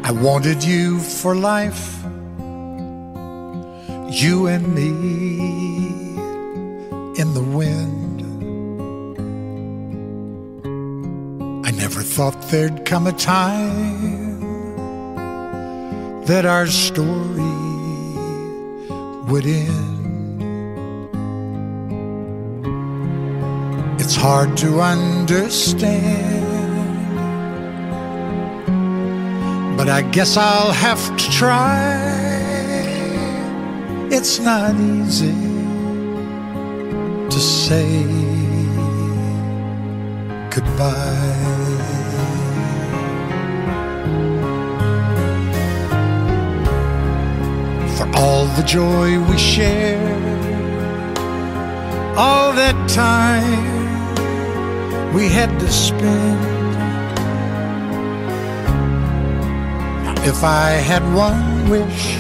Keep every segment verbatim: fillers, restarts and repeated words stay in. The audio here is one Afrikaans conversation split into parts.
I wanted you for life, you and me in the wind. I never thought there'd come a time that our story would end. It's hard to understand, but I guess I'll have to try. It's not easy to say goodbye. For all the joy we shared, all that time we had to spend. If I had one wish,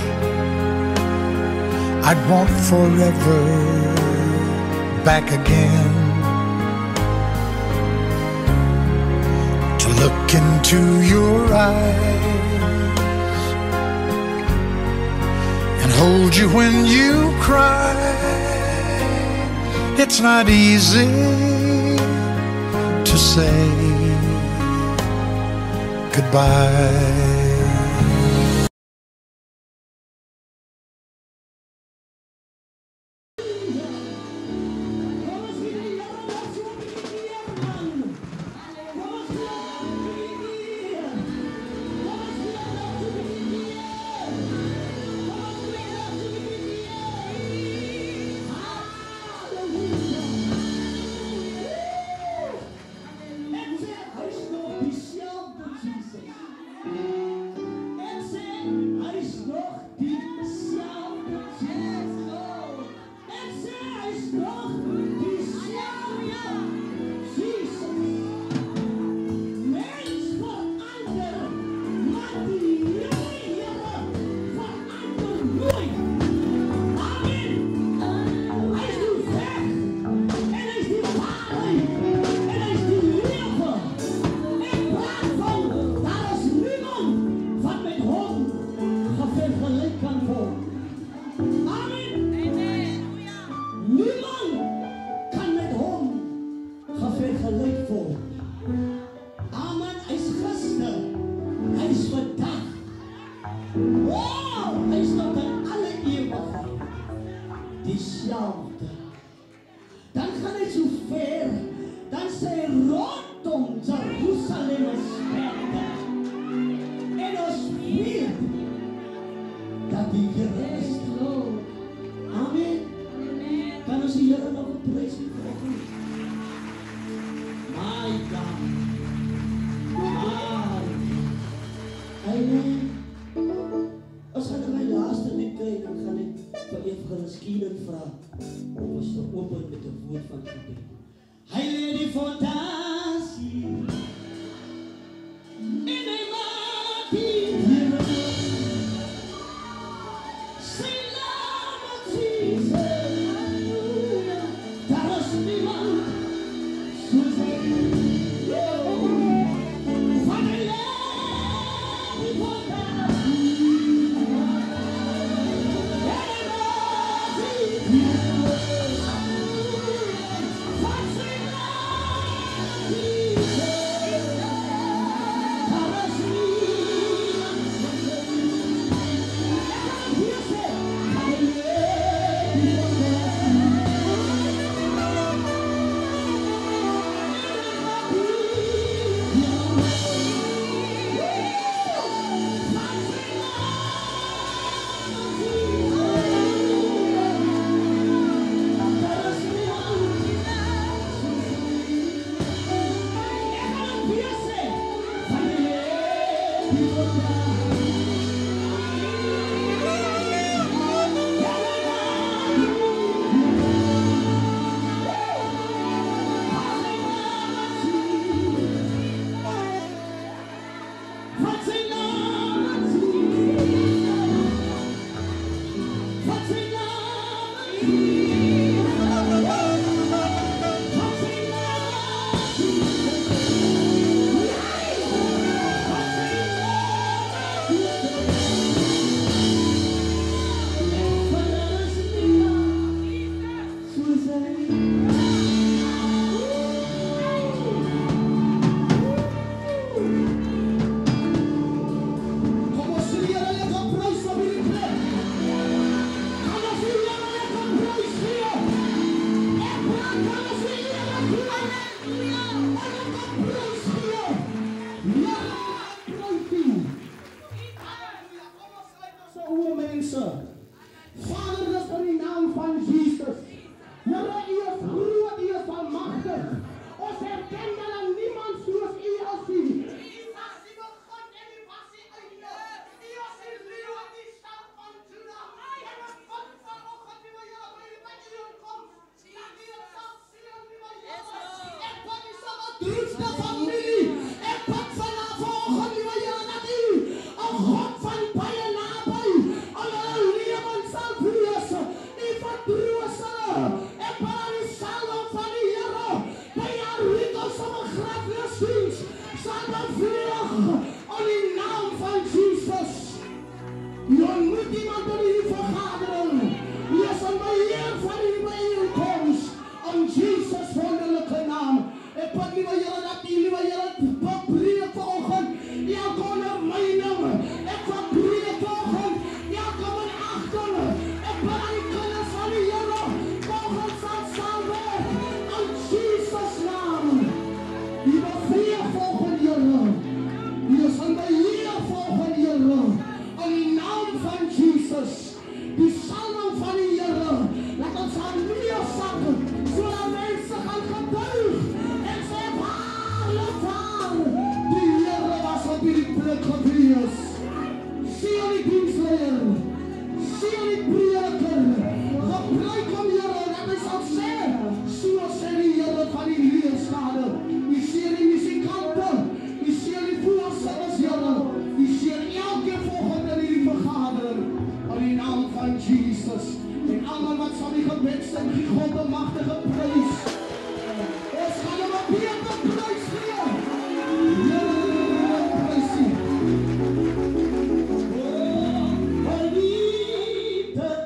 I'd want forever back again, to look into your eyes and hold you when you cry. It's not easy to say goodbye. op hierdie plek gewees. Sien die diensleier, sien die prediker, gebruik hom Here, dat hy sal sê, so sê die Here van die leerskade, die sien die musikante, die sien die voorsangers Here, die sien elke volgende in die vergadering, in die naam van Jesus, en almal wat sal die gebed sing, die God die magtige prys, ons gaan hom 'n beter prys gee, Here, prys U. Oh, I need the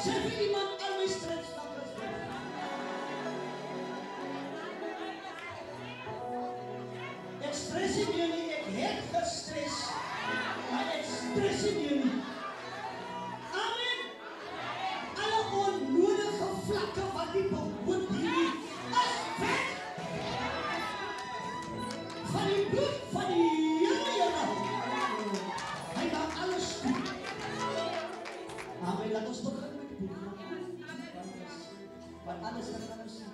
Sê vir iemand al my stressstakke is weg. Ek stres nie meer nie, ek het gestres, maar ek stres nie meer nie. Amen. Alle onnodige vlakke wat die behoort hierdie is weg. Van die bloed van die Here, Here. Hy maak alles goed. Amen. Laat ons begin met die boek. Want alles kan anders sien.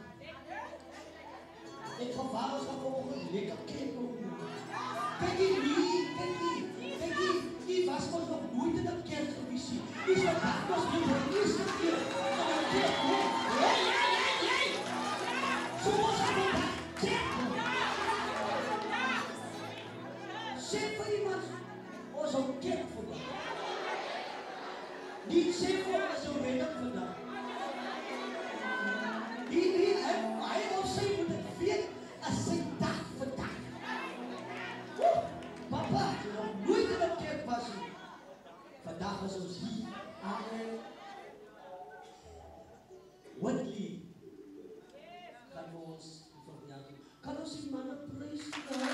Ek gaan waar ons gaan volgende lekker kyk om. Kyk hier, kyk hier, kyk hier. Die was ons nog nooit in 'n kerk gewees nie. Dis wat dag was nie vir die eerste keer. Ja, ja, ja, ja. So ons gaan vandag kyk. Sê vir iemand, ons gaan kyk vandag. Nie sê vir ons ons redden vandag. Die nie, hy wil sê moet ek weet, as sy dag vandag. Woe, papa, jy nog nooit in 'n kerk was nie. Vandag is ons hier. Amen. Woodley gaan vir ons verjaardag. Kan ons die manne prys nie?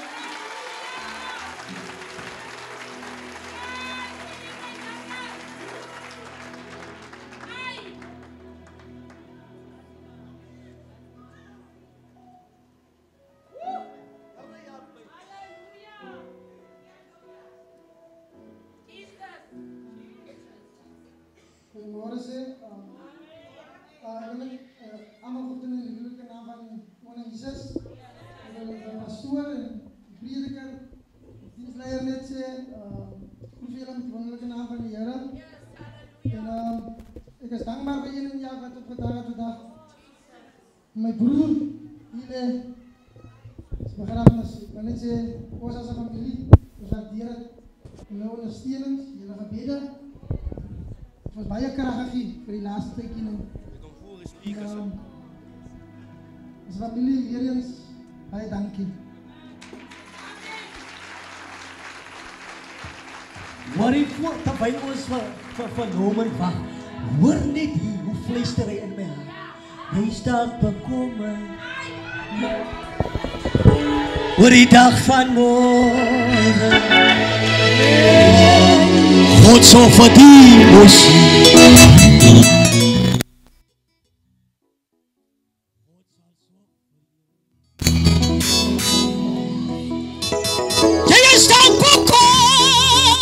Goedemorgen zeg. Ik wil allemaal goed in de gelukkige naam van koning Jezus. Ik wil de pastoor en prediker, dienstleider net zeggen. Goed veel met de wonderlijke naam van de Heer. En ik is dankbaar voor jullie ja, wat op vandaag vandaag. Mijn broer, hier is begrafenis. Ik wil net zeggen, ons als een familie, we waarderen jullie ondersteuning, jullie gebeden. Het was baie kragtig vir die laaste tydjie nou. Ek kom voor die speakers op. Ons familie weer eens baie dankie. Hoor jy voor, terwyl ons vir, vir, vir Norman wag, hoor net hier hoe fluister hy in my hart. Hy staat bekommerd oor die dag van morgen. God sorg vir die mosie. Jy is dan bekommerd.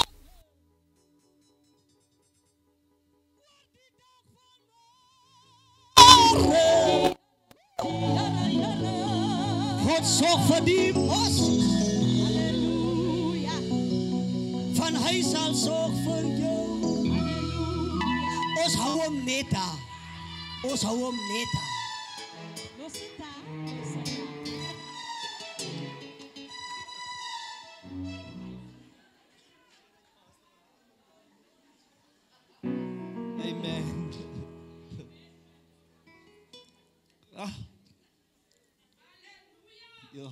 God sorg vir die mosie. Van hy sal sorg vir jou. Ons hou hom net daar. Ons hou hom net daar. Amen. Ah. Ja.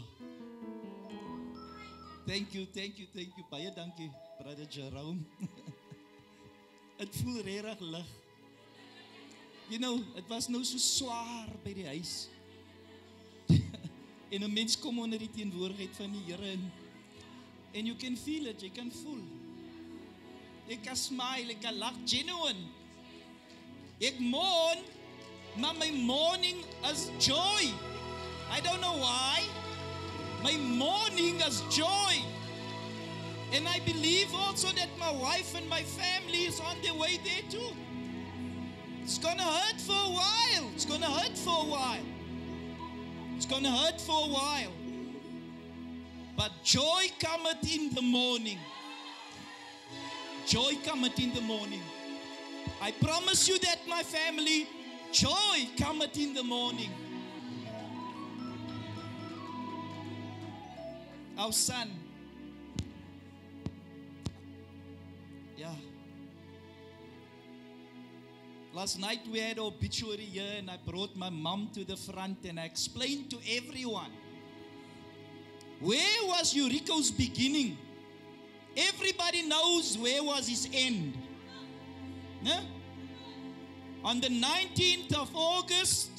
Thank you, thank you, thank you. Baie dankie, brother Jerome. Het voel regtig lig. You know, het was nou so swaar by die huis. En 'n mens kom onder die teenwoordigheid van die Here en and you can feel it, jy kan voel. Ek kan smile, ek kan lag, genuine. Ek mourn, maar my mourning is joy. I don't know why. My mourning is joy. And I believe also that my wife and my family is on their way there too. It's gonna hurt for a while. It's gonna hurt for a while. It's gonna hurt for a while. But joy cometh in the morning. Joy cometh in the morning. I promise you that, my family, joy cometh in the morning. Our son. Yeah. Last night we had obituary here and I brought my mom to the front and I explained to everyone. Where was Eureka's beginning? Everybody knows where was his end. No? On the nineteenth of August,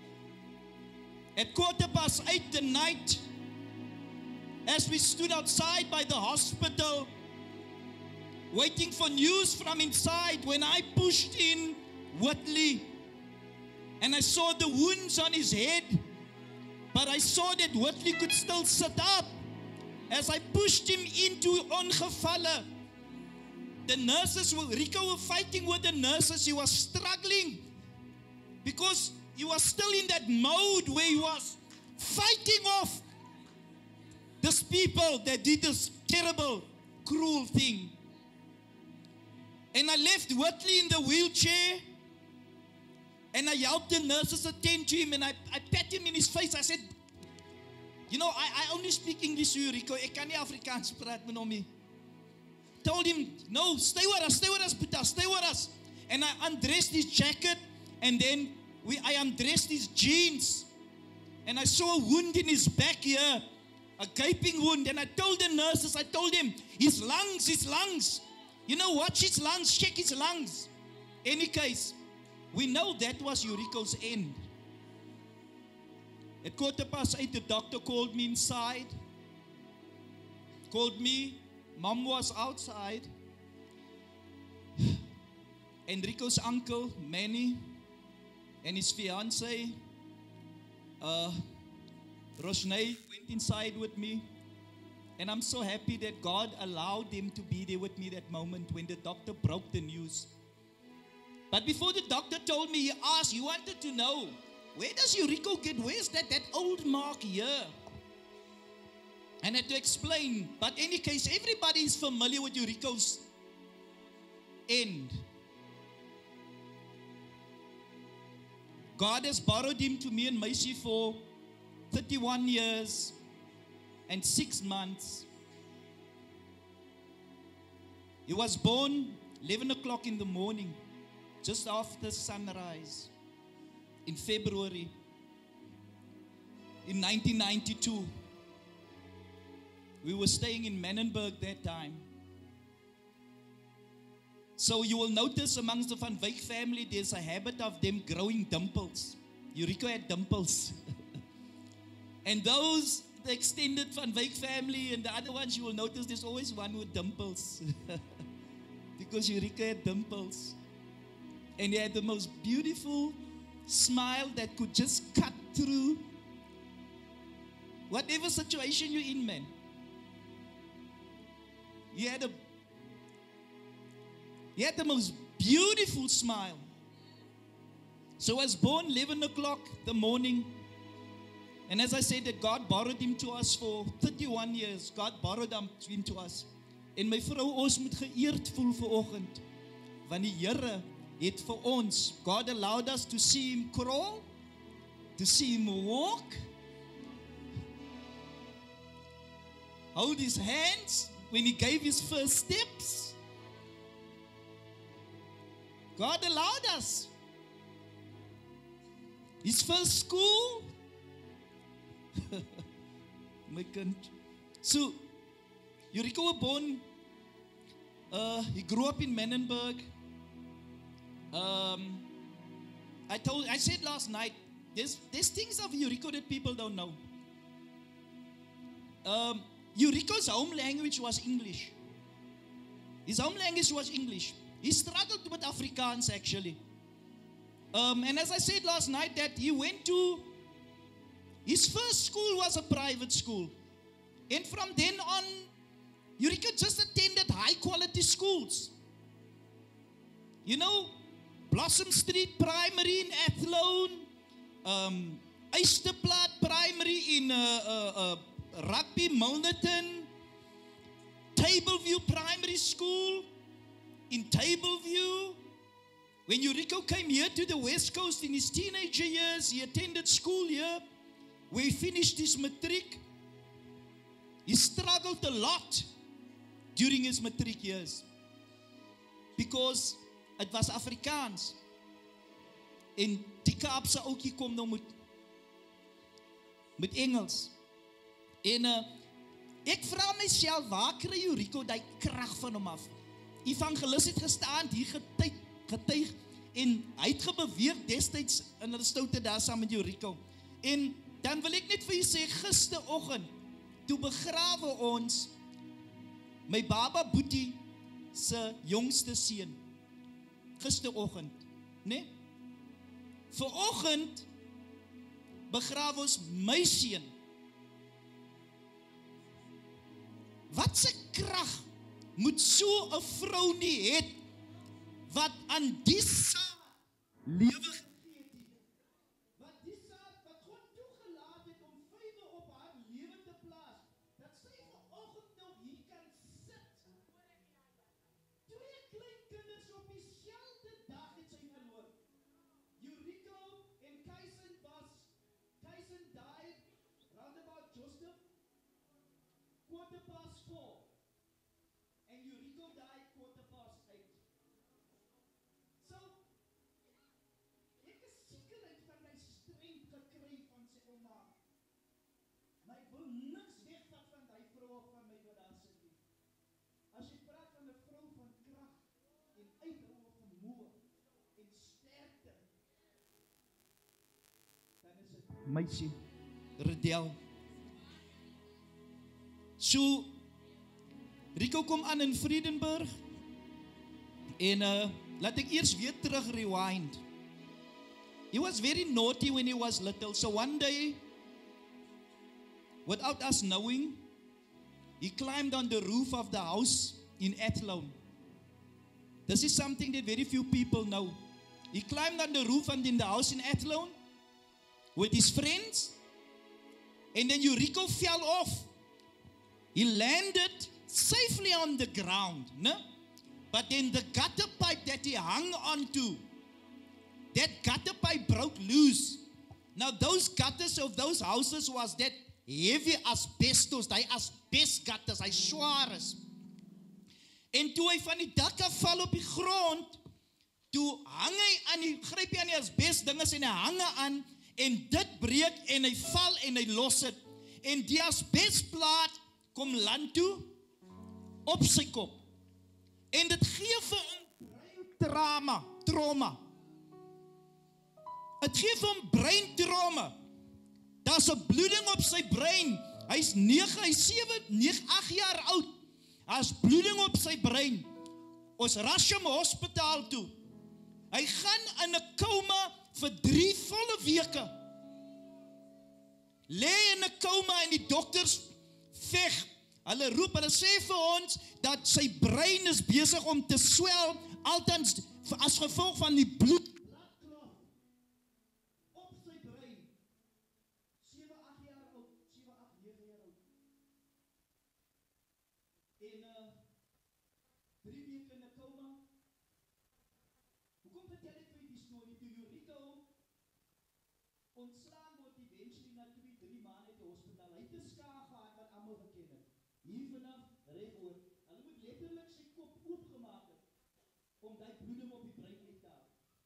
at quarter past eight the night, as we stood outside by the hospital, waiting for news from inside, when I pushed in Whitley, and I saw the wounds on his head, but I saw that Whitley could still sit up. As I pushed him into ongevalle, the nurses were, Rico were fighting with the nurses. He was struggling because he was still in that mode where he was fighting off these people that did this terrible, cruel thing. And I left Whitley in the wheelchair, and I helped the nurses attend to him, and I, I pat him in his face. I said, you know, I, I only speak English to you, Rico. Ek kan nie Afrikaans praat met hom nie. Told him, no, stay with us, stay with us, Peter, stay with us. And I undressed his jacket, and then we, I undressed his jeans, and I saw a wound in his back here, a gaping wound. And I told the nurses, I told him, his lungs, his lungs. You know, watch his lungs, check his lungs. Any case, we know that was Yuriko's end. At quarter past eight, the doctor called me inside, called me. Mom was outside. Enrico's uncle, Manny, and his fiancée, uh, Roshnay, went inside with me. And I'm so happy that God allowed them to be there with me that moment when the doctor broke the news. But before the doctor told me, he asked, he wanted to know, where does Yuriko get, where's that, that old mark here? And I had to explain. But in any case, everybody is familiar with Yuriko's end. God has borrowed him to me and Macy for thirty-one years and six months. He was born eleven o'clock in the morning, just after sunrise, in February, in nineteen ninety-two. We were staying in Menenberg that time. So you will notice amongst the Van Wyk family, there's a habit of them growing dimples. Yuriko had dimples. And those, the extended Van Wyk family and the other ones, you will notice there's always one with dimples. Because Yuriko had dimples. And he had the most beautiful smile that could just cut through whatever situation you're in, man. He had a He had the most beautiful smile. So I was born eleven o'clock the morning. And as I said, that God borrowed him to us for thirty-one years. God borrowed him to us. En my vrou, ons moet geëerd voel vanoggend. Want die Here het vir ons, God allowed us to see him crawl, to see him walk, hold his hands when he gave his first steps. God allowed us. His first school. My kind. So, Yuriko was born, uh, he grew up in Menenberg. Um, I told, I said last night, there's, there's things of Yuriko that people don't know. Um, Yuriko's home language was English. His home language was English. He struggled with Afrikaans actually. Um, and as I said last night, that he went to, his first school was a private school. And from then on, Yuriko just attended high quality schools. You know, Blossom Street Primary in Athlone, um, Eysterplaat Primary in uh, uh, uh, Rugby, Milnerton, Tableview Primary School in Tableview. When Yuriko came here to the West Coast in his teenager years, he attended school here, where he finished his matric. He struggled a lot during his matric years because it was Afrikaans. En die Kaapse ouetjie kom nou met, met Engels. En uh, ek vra myself, waar kry Yuriko die krag van hom af? Evangelist het gestaan, hier getuig, getuig, en hy het gebeweeg destyds in hulle stoute daar saam met Jericho. En dan wil ek net vir julle sê, gisteroggend, toe begrawe ons my baba Boetie se jongste seun. Gisteroggend, né? Vanoggend begrawe ons my seun. Wat se krag moet so 'n vrou nie het wat aan die saad lewe gegee het? Wat die saad wat God toegelaat het om vywe op haar lewe te plaas, dat sy vanoggend nog hier kan sit. Twee klein kinders op dieselfde dag het sy verloor. Jericho en Kyson was, Kyson died round about Joseph, quarter past four. And Jericho died quarter past eight. So, ek is sekerheid van my strength gekry van sy ouma. Maar ek wil niks wegvat van die vrou of van my wat daar sit nie. As jy praat van 'n vrou van krag en uithou of vermoë en sterkte, dan is dit meisie Redel. So, Rico kom aan in Vredenburg en uh, laat ek eers weer terug rewind. He was very naughty when he was little, so one day, without us knowing, he climbed on the roof of the house in Athlone. This is something that very few people know. He climbed on the roof and in the house in Athlone with his friends, and then Jericho fell off. He landed safely on the ground, no? But then the gutter pipe that he hung onto, that gutter pipe broke loose. Now those gutters of those houses was that heavy asbestos, die asbest gutters, hy swaar is. En toe hy van die dak af val op die grond, toe hang hy aan die, gryp hy aan die asbest dinges en hy hang aan, en dit breek en hy val en hy los het. En die asbestplaat kom land toe, op sy kop. En dit gee vir hom breintrauma, trauma. Het gee vir hom breintrauma. Daar's 'n bloeding op sy brein. Hy's nege, hy's sewe, nege, agt jaar oud. Daar's bloeding op sy brein. Ons ras hom hospitaal toe. Hy gaan in 'n koma vir drie volle weke. Lê in 'n koma en die dokters veg. Hulle roep, hulle sê vir ons dat sy brein is besig om te swel, althans as gevolg van die bloed op sy brein. sewe, agt jaar oud, sewe, agt, nege jaar oud. En uh, drie weke in 'n koma. Hoekom vertel ek vir die storie? Toe Jericho ontslaan word eventually na twee, drie maande in die hospitaal. Hy het 'n skaar gehad wat almal geken het. Hier vanaf regoor. Hulle moet letterlik sy kop oopgemaak het om die bloeding op die brein uit te haal.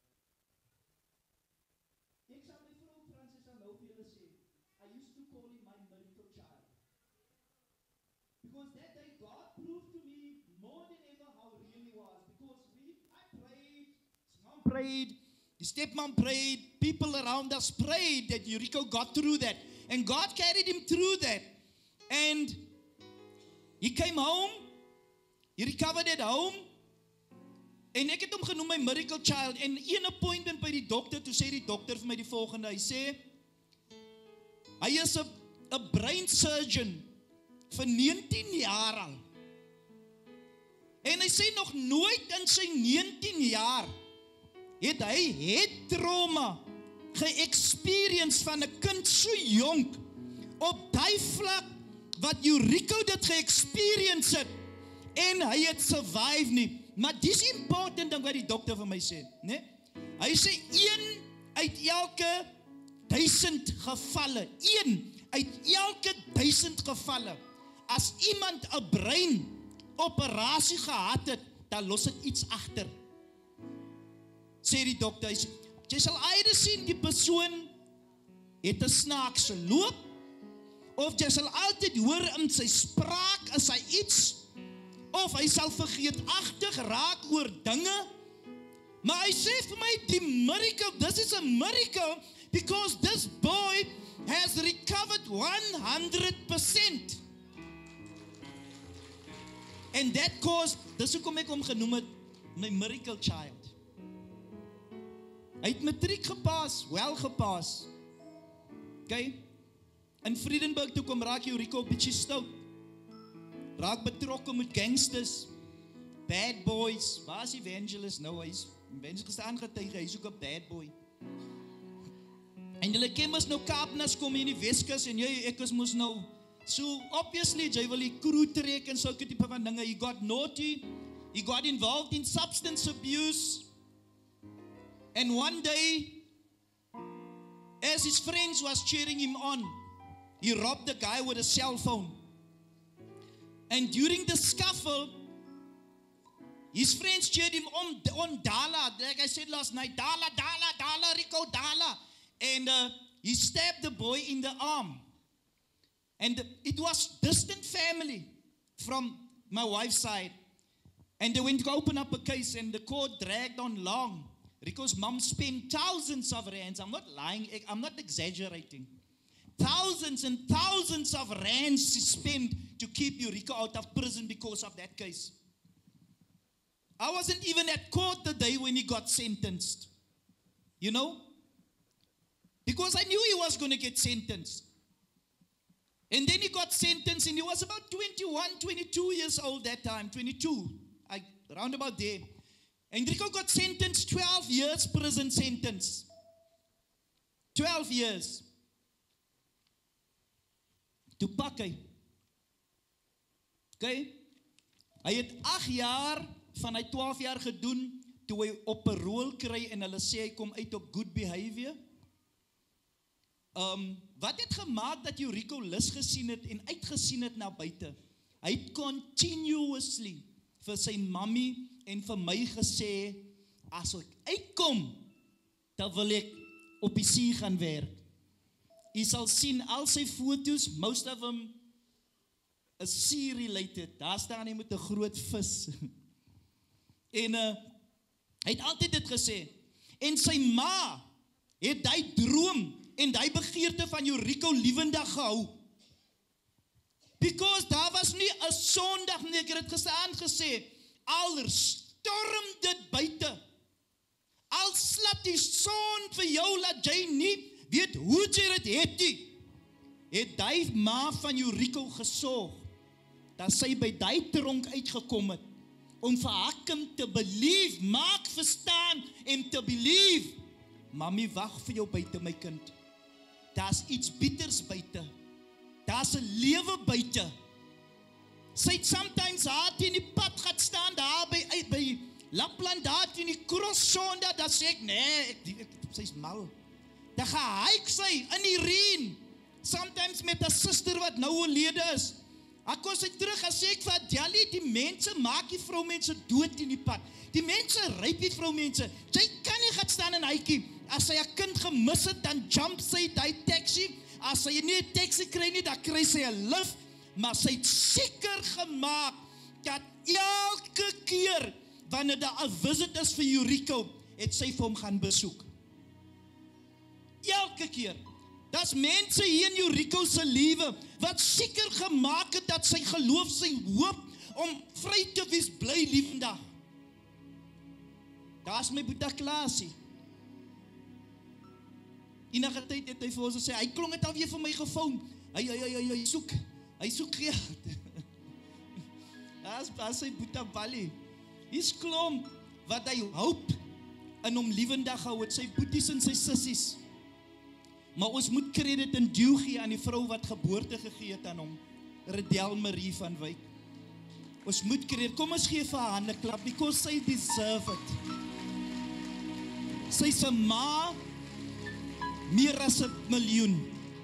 Ek sal my vrou Francis aan nou vir julle sê, I used to call him my miracle child. Because that day God proved to me more than ever how real he was. Because we, I prayed, his mom prayed, his stepmom prayed, people around us prayed that Jericho got through that. And God carried him through that. And he came home, he recovered at home, en ek het hom genoem my miracle child, en een appointment by die dokter, toe sê die dokter vir my die volgende, hy sê, hy is 'n 'n brain surgeon, vir negentien jaar al, en hy sê nog nooit in sy negentien jaar, het hy het trauma, ge-experience van 'n kind so jonk, op die vlak, wat Jericho dit ge-experience het, en hy het survive nie. Maar dis important ding wat die dokter vir my sê, né? Hy sê, een uit elke duisend gevalle, een uit elke duisend gevalle, as iemand 'n brein operasie gehad het, dan los dit iets agter. Sê die dokter, hy sê, jy sal either sien die persoon het 'n snaakse loop, of jy sal altyd hoor in sy spraak is hy iets, of hy sal vergeetagtig raak oor dinge, Maar hy sê vir my, die miracle, this is a miracle, because this boy has recovered one hundred percent. And that caused, dis hoekom ek hom genoem het, my miracle child. Hy het matriek gepas, wel gepas. Okay? In Vredenburg toe kom raak Rico bietjie stout. Raak betrokke met gangsters, bad boys. Waar is Evangelist nou? Hy is Evangelist aangetuig, hy is ook 'n bad boy. En julle ken mos nou Kaapnas kom in die Weskus en jy ek is mos nou so obviously jy wil die crew trek en sulke tipe van dinge. He got naughty, he got involved in substance abuse. And one day, as his friends was cheering him on, he robbed the guy with a cell phone. And during the scuffle, his friends cheered him on, on Dala, like I said last night, Dala, Dala, Dala, Rico, Dala. And uh, he stabbed the boy in the arm. And it was distant family from my wife's side. And they went to open up a case and the court dragged on long. Rico's mom spent thousands of rands. I'm not lying, I'm not exaggerating. Thousands and thousands of rands she spent to keep Rico out of prison because of that case. I wasn't even at court the day when he got sentenced. You know? Because I knew he was going to get sentenced. And then he got sentenced and he was about twenty-one, twenty-two years old that time, twenty-two, I, around about there. And Rico got sentenced twelve years prison sentence. twelve years. Toe pak hy. Okay? Hy het agt jaar van hy twaalf jaar gedoen, toe hy op parole kry en hulle sê hy kom uit op good behavior. Um, wat het gemaak dat jy Rico lus gesien het en uitgesien het na buite? Hy het continuously vir sy mammy en vir my gesê, as ek uitkom, dan wil ek op die see gaan werk. Jy sal sien, al sy foto's, most of them is sea-related. Daar staan hy met 'n groot vis. En uh, hy het altyd dit gesê. En sy ma het hy droom en die begeerte van Rico liewendig gehou. Because daar was nie 'n Sondag nie, ek het dit gestaan gesê, al storm dit buite, al slap die son vir jou, laat jy nie weet hoe jy dit het nie, het die ma van Rico gesorg, dat sy by die tronk uitgekom het, om vir Hakim te believe, maak verstaan, en te believe, mami, wag vir jou buite my kind, daar's iets bieters buite, daar's 'n lewe buite. Sy het sometimes haar teen die pad gaat staan, daar by, by Lapland, daar teen die crosssonde, dat sê ek, nee, ek, ek, sy is mal. Dan gehaik sy in die reën, sometimes met 'n sister wat nou oorlede is. Ek kom sy terug, en sê ek vir Jelly, die mense maak die vroumense dood in die pad. Die mense ryp die vroumense. Sy kan nie gaan staan in huikie. As sy 'n kind gemis het, dan jump sy die taxi. As sy nie 'n taxi kry nie, dan kry sy 'n lift. Maar sy het seker gemaak dat elke keer wanneer daar 'n visit is vir Rico, het sy vir hom gaan besoek. Elke keer. Daar's mense hier in Rico se lewe wat seker gemaak het dat sy geloof, sy hoop om vry te wees bly liewendag. Daar's my boetie Klaasie. Enige tyd het hy vir ons gesê, hy klong het alweer vir my gefoon. Hy hy hy hy, hy soek, hy soek geld. Daar's pas sy boetie Bali. Dis klomp wat hy hoop in hom liewendag hou het, sy boeties en sy sissies. Maar ons moet krediet en due gee aan die vrou wat geboorte gegee het aan hom, Redel Marie van Wyk. Ons moet krediet, kom ons gee vir haar hande klap, because sy deserve it. Sy se ma, meer as 'n miljoen.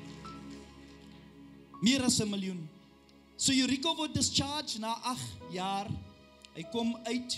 Meer as 'n miljoen. So Rico word discharged na agt jaar, hy kom uit,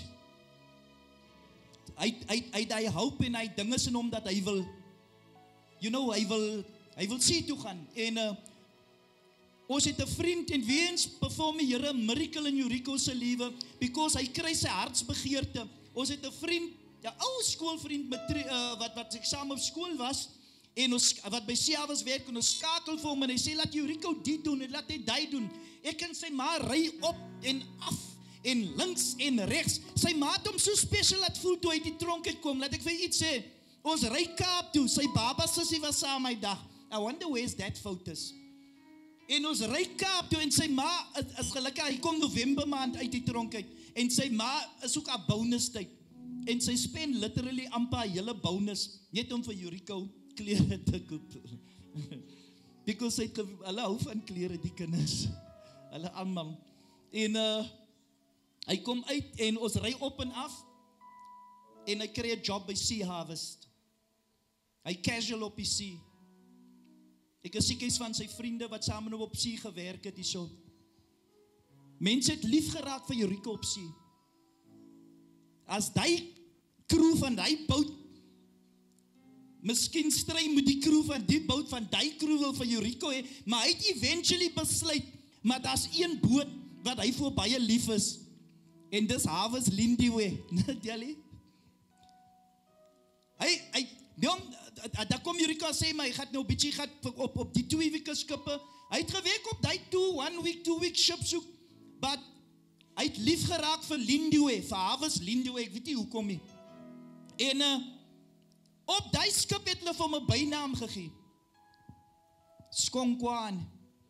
hy, hy, hy, hy hoop en hy dinges in hom dat hy wil, you know, hy wil, hy wil see toe gaan, en uh, ons het 'n vriend, en weens perform die Here 'n miracle in Rico se lewe, because hy kry sy hartsbegeerte. Ons het 'n vriend 'n ou skoolvriend met uh, wat wat ek saam op skool was en ons wat by Siawes werk en ons skakel vir hom en hy sê laat Jericho dit doen en laat hy dit doen. Ek en sy ma ry op en af en links en regs. Sy ma het hom so spesiaal laat voel toe hy die tronk het kom. Laat ek vir iets sê. Ons ry Kaap toe. Sy baba sussie was saam my dag. I wonder where's that photos. En ons ry Kaap toe en sy ma is, is gelukkig, hy kom November maand uit die tronk uit. En sy ma is ook aan bonus tyd. En sy spend literally amper haar hele bonus net om vir Jericho klere te koop. Because sy het hulle hou van klere die kinders. Hulle almal. En uh, hy kom uit en ons ry op en af en hy kry 'n job by Sea Harvest. Hy casual op die see. Ek is seker van sy vriende wat saam met hom op see gewerk het hierso. Mense het lief geraak vir Jericho op see. As die crew van die boot miskien stry met die crew van die boot van die crew wil vir Jericho hê, maar hy het eventually besluit, maar daar's een boot wat hy vir baie lief is. En dis Harvest Lindiwe, Nelly. Hy hy dan daar kom Jericho sê maar hy gaan nou bietjie gaan op op die twee weke skippe. Hy het gewerk op daai two one week two week ship soek, but hy het lief geraak vir Lindiwe, vir Harvest Lindiwe, ek weet nie hoekom nie. En uh, op daai skip het hulle vir hom 'n bynaam gegee. Skonkwane.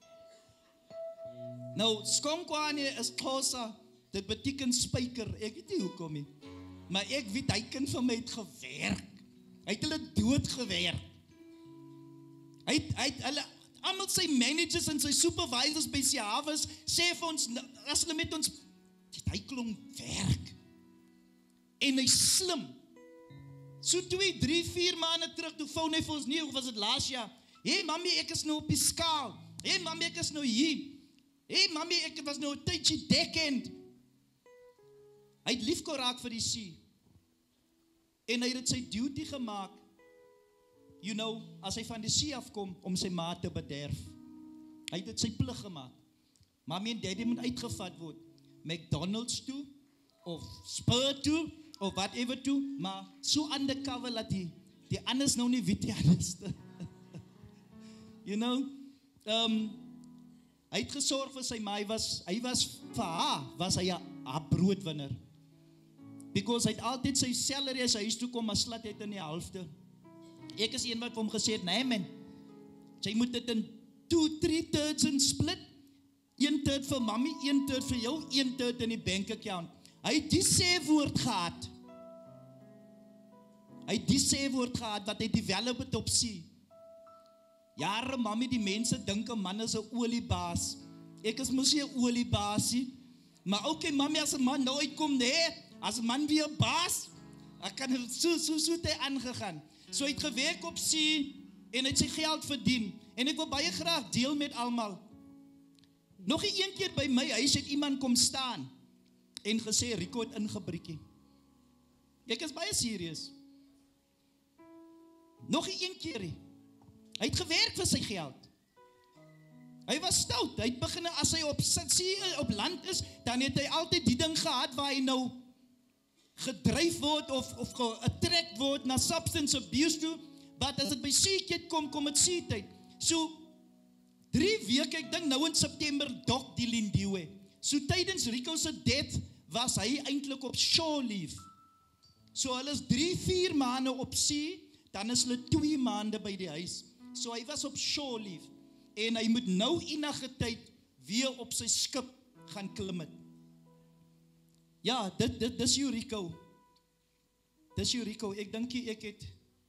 Nou, Skonkwane is Xhosa, dit beteken spyker, ek weet nie hoekom nie. Maar ek weet, hy kind van my het gewerk. Hy het hulle dood gewerk. Hy het, hy het hulle, almal sy managers en sy supervisors by Sea Harvest sê vir ons, as hulle met ons, hy klonk werk. En hy slim. So twee, drie, vier maande terug, toe phone hy vir ons nie, of was het laas jaar? Hey mami, ek is nou op die skaal. Hey mami, ek is nou hier. Hey mami, ek was nou 'n tydjie dekend. Hy het lief geraak vir die see. En hy het sy duty gemaak, you know, as hy van die see afkom, om sy ma te bederf. Hy het dit sy plig gemaak. Mami en daddy moet uitgevat word. McDonald's toe, of Spur toe, of whatever toe, maar so undercover laat die, die anders nou nie weet die anders. You know, um, hy het gesorg vir sy ma, hy was, hy was vir haar, was hy haar broodwinner. Because hy het altyd sy salary as hy huis toe kom, maar slat het in die halfte. Ek is een wat vir hom gesê het, nee man, sy moet dit in two, three thirds in split, een third vir mami, een third vir jou, een third in die bank account. Hy het die sê woord gehad. Hy het die sê woord gehad, wat hy develop het op see. Jare mami, die mense dink 'n man is 'n oliebaas. Ek is mos nie 'n oliebaasie, maar okay mami, as 'n man nou uitkom, nee, as 'n man wie 'n baas, ek kan so so so te aangegaan. So hy het gewerk op see en het sy geld verdien en ek wil baie graag deel met almal. Nog een keer by my huis het iemand kom staan en gesê Rico het ingebriekie. Ek is baie serieus. Nog een keer. Hy het gewerk vir sy geld. Hy was stout. Hy het begin as hy op see op land is, dan het hy altyd die ding gehad waar hy nou gedryf word of of geattract word na substance abuse toe, wat as dit by seetyd kom, kom het seetyd. So, drie weke, ek dink nou in September, dok die Lindiwe. So, tydens Rico se death, was hy eintlik op shore leave. So, hulle is drie, vier maande op see, dan is hulle twee maande by die huis. So, hy was op shore leave. En hy moet nou enige tyd weer op sy skip gaan klim het. Ja, dit, dit, dis Jericho. Dis Jericho. Ek dink ek het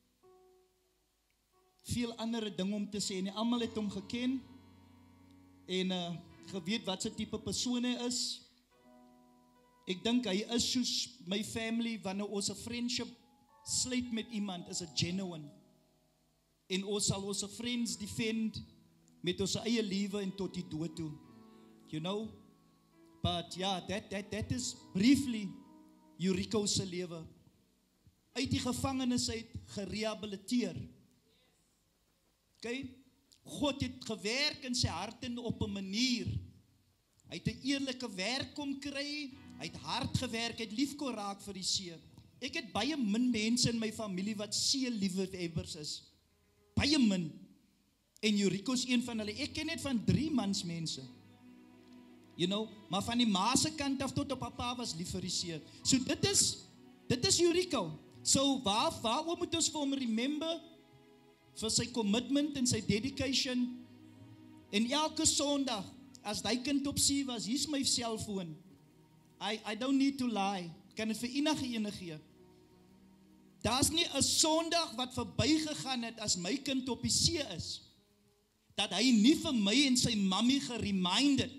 veel andere dinge om te sê. En almal het hom geken en uh, geweet wat sy tipe persoon hy is. Ek dink hy is soos my family, wanneer ons 'n friendship sluit met iemand, is 'n genuine. En ons sal ons friends defend met ons eie lewe en tot die dood toe. You know? But yeah, that, that, that is briefly Jericho se lewe. Uit die gevangenis uit gerehabiliteer. Okay? God het gewerk in sy hart en op 'n manier. Hy het 'n eerlike werk kom kry, hy het hard gewerk, hy het lief geraak vir die see. ek het baie min mense in my familie wat seeliefhebbers is. Baie min. En Jericho is een van hulle. Ek ken net van drie mans mense. You know, maar van die ma se kant af tot op papa was lief vir die see. So dit is, dit is Jericho. So waar, waarom moet ons vir hom remember? Vir sy commitment en sy dedication. En elke Sondag, as die kind op see was, hier's my selfoon. I, I don't need to lie. Kan het vir enige ene gee. Daar's nie 'n Sondag wat verbygegaan het as my kind op die see is, dat hy nie vir my en sy mammie geremind het,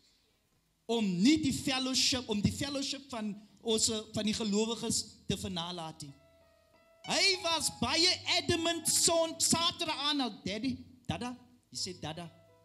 om nie die fellowship, om die fellowship van ons, van die gelowiges te vernalaat nie. Hy was baie adamant, son, Saterdag aan, al, daddy, dada, he said, dada,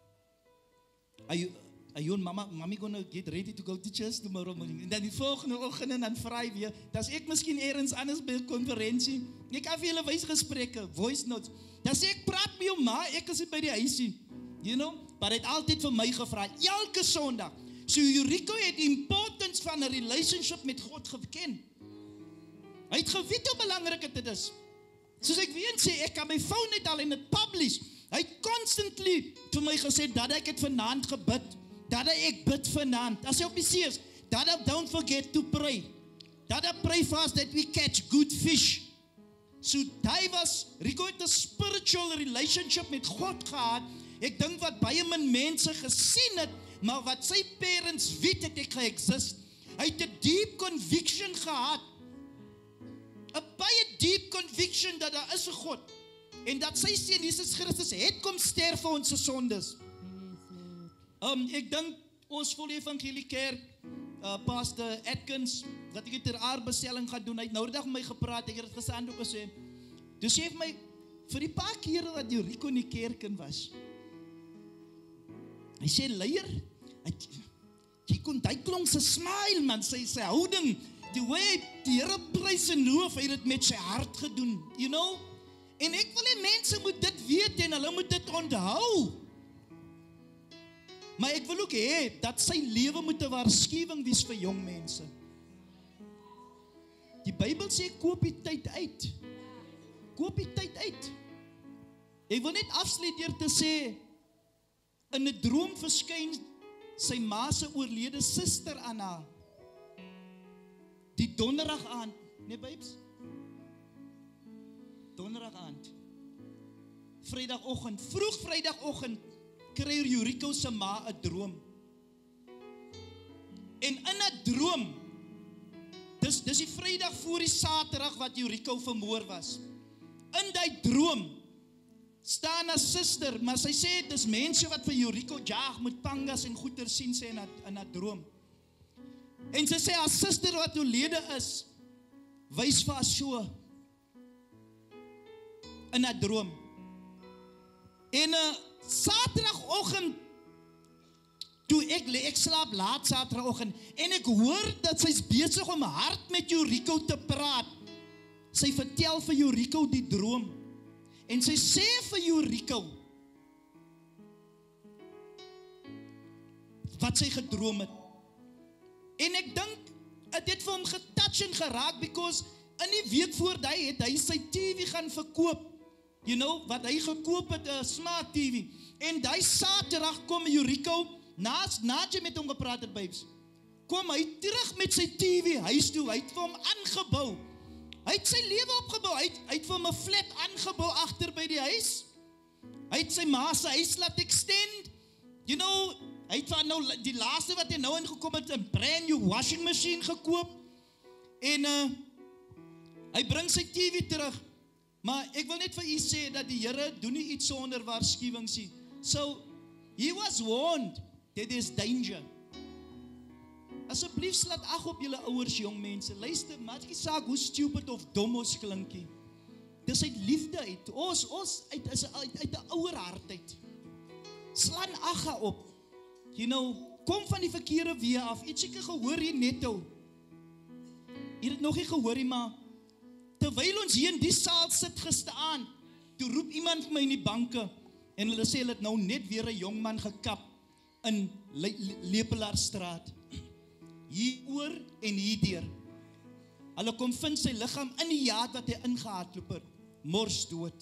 are you, are you and mama, mommy gonna get ready to go to church tomorrow morning? En dan die volgende oggend en dan vry weer, das ek miskien ergens anders by 'n konferensie, ek het vir julle wys gesprekke, voice notes, dan sê ek, praat met jou ma, ek is by die huisie, you know, maar hy het altyd vir my gevra, elke Sondag. So Jericho het die importance van 'n relationship met God geken. Hy het geweet hoe belangrik dit is. Soos ek weer sê, ek kan my phone net al in het publish. Hy het constantly vir my gesê, dat ek het vanaand gebid, dat ek bid vanaand. As hy op die see is, dat don't forget to pray. Dat pray fast that we catch good fish. So hy was, Rico het 'n spiritual relationship met God gehad. Ek dink wat baie min mense gesien het, maar wat sy parents weet het ek geexist. Hy het 'n deep conviction gehad. 'n Baie deep conviction dat daar is 'n God. En dat sy seun Jesus Christus het kom sterf vir ons se sondes. Um, ek dink ons volle evangelie kerk, uh, Pastor Atkins, dat ek ter aardbestelling gaan doen. Hy het nou die dag met my gepraat, ek het dit gisterand ook gesê. Dus hy het my, vir die paar kere dat Jericho in die kerk in was, hy sê, leier, jy kon die klonk sy smile, man, sy, sy houding, die way, die Here prys en loof, hy het dit met sy hart gedoen, you know, en ek wil die mense moet dit weet, en hulle moet dit onthou, maar ek wil ook hê, dat sy lewe moet 'n waarskuwing wees vir jong mense. Die Bybel sê, koop die tyd uit, koop die tyd uit, ek wil net afsluit deur te sê, in 'n droom verskyn sy ma se oorlede suster aan haar. Die donderdag aand, nee babes? Donderdag aand. Vrydagoggend, vroeg Vrydagoggend kry Jericho se ma 'n droom. En in 'n droom, dis dis die Vrydag voor die Saterdag wat Jericho vermoor was. In die droom staan 'n suster, maar sy sê dis mense wat vir Jericho jag met pangas en goeder sien sê in 'n in 'n droom. En sy sê haar suster wat oorlede is, wys vir haar so in 'n droom. En 'n uh, Saterdagoggend toe ek ek slaap laat Saterdagoggend en ek hoor dat sy's besig om hard met Jericho te praat. Sy vertel vir Jericho die droom. En sy sê vir Jericho wat sy gedroom het. En ek dink dit het vir hom getouch en geraak, because in die week voor hy het hy sy T V gaan verkoop. You know, wat hy gekoop het, 'n smart T V. En die Saterdag kom Jericho, naas nadat jy met hom gepraat het, babes, kom hy terug met sy T V huis toe, hy het vir hom aangebou. Hy het sy lewe opgebou, hy het, hy het vir hom 'n flat aangebou agter by die huis. Hy het sy ma se huis laat extend. You know, hy het van nou, die laaste wat hy nou ingekom het, 'n brand new washing machine gekoop. En uh, hy bring sy T V terug. Maar ek wil net vir u sê dat die Here doen nie iets sonder waarskuwings nie. So, he was warned that there is danger. Asseblief slaat ag op julle ouers, jong mense. Luister, maakie saak hoe stupid of dom ons klinkie. Dis uit liefde uit. Ons ons uit is uit uit 'n ouer hart uit. Slaan ag op. You know, kom van die verkeerde weë af. Iets ek gehoor hier netto. Jy het nog nie gehoor nie, maar terwyl ons hier in die saal sit gisteraan, toe roep iemand vir my in die banke en hulle sê hulle het nou net weer 'n jong man gekap in Le- Le- Lepelaarstraat. Hier oor en hier deur. Hulle kom vind sy liggaam in die jaad wat hy ingehardloop het, mors dood.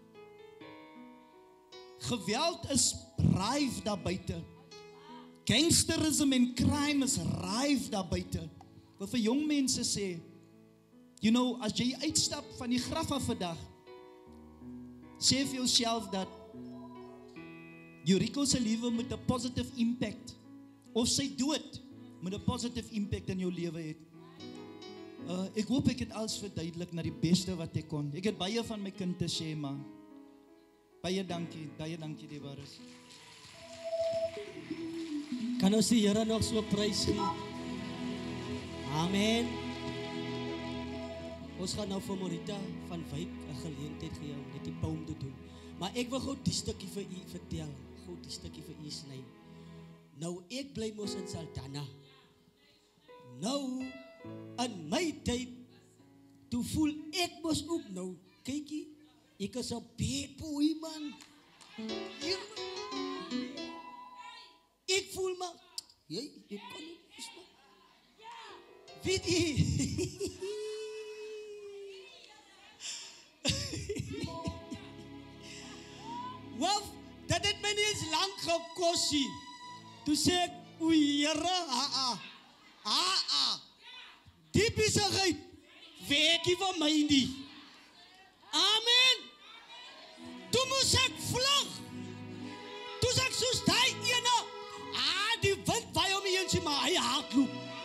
Geweld is rife daar buite. Gangsterism en crime is rife daar buite. Wat vir jong mense sê, you know, as jy uitstap van die graf af vandag, sê vir jouself dat Jericho se lewe met 'n positive impact, of sy dood met 'n positive impact in jou lewe het. Uh, ek hoop ek het alles verduidelik na die beste wat ek kon. Ek het baie van my kind te sê, maar baie dankie, baie dankie Debaris. Kan ons die Here nog so prys gee? Amen. Ons gaan nou vir Morita van Wyk 'n geleentheid gee om net die poem te doen. Maar ek wil gou die stukkie vir u vertel. Gou die stukkie vir u sny. Nou ek bly mos in Saldanha. Nou in my tyd toe voel ek mos ook nou. Kykie, ek is 'n baby man. Hier, ek voel maar, jy, ek kan nie eens maar. Weet jy? Waf, dat het my nie eens lang gekos nie. Toe sê ek, oei, Here, ah, ah, ah, ah. Die besigheid, weekie van my nie. Amen. Toe moes ek vlug. Toe sê ek soos die ene, ah, die wind waai om my heen, sê, maar hy hardloop.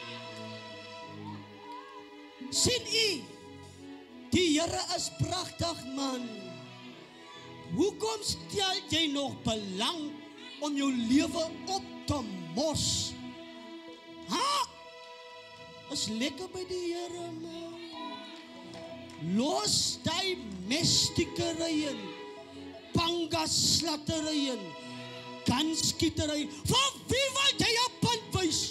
Sien u, die Here is pragtig, man. Hoekom stel jy nog belang om jou lewe op te mos? Ha? Is lekker by die Here, man. Los die mestikkeryen, pangaslatteryen, kanskieteryen. Van wie wil jy jou punt wys?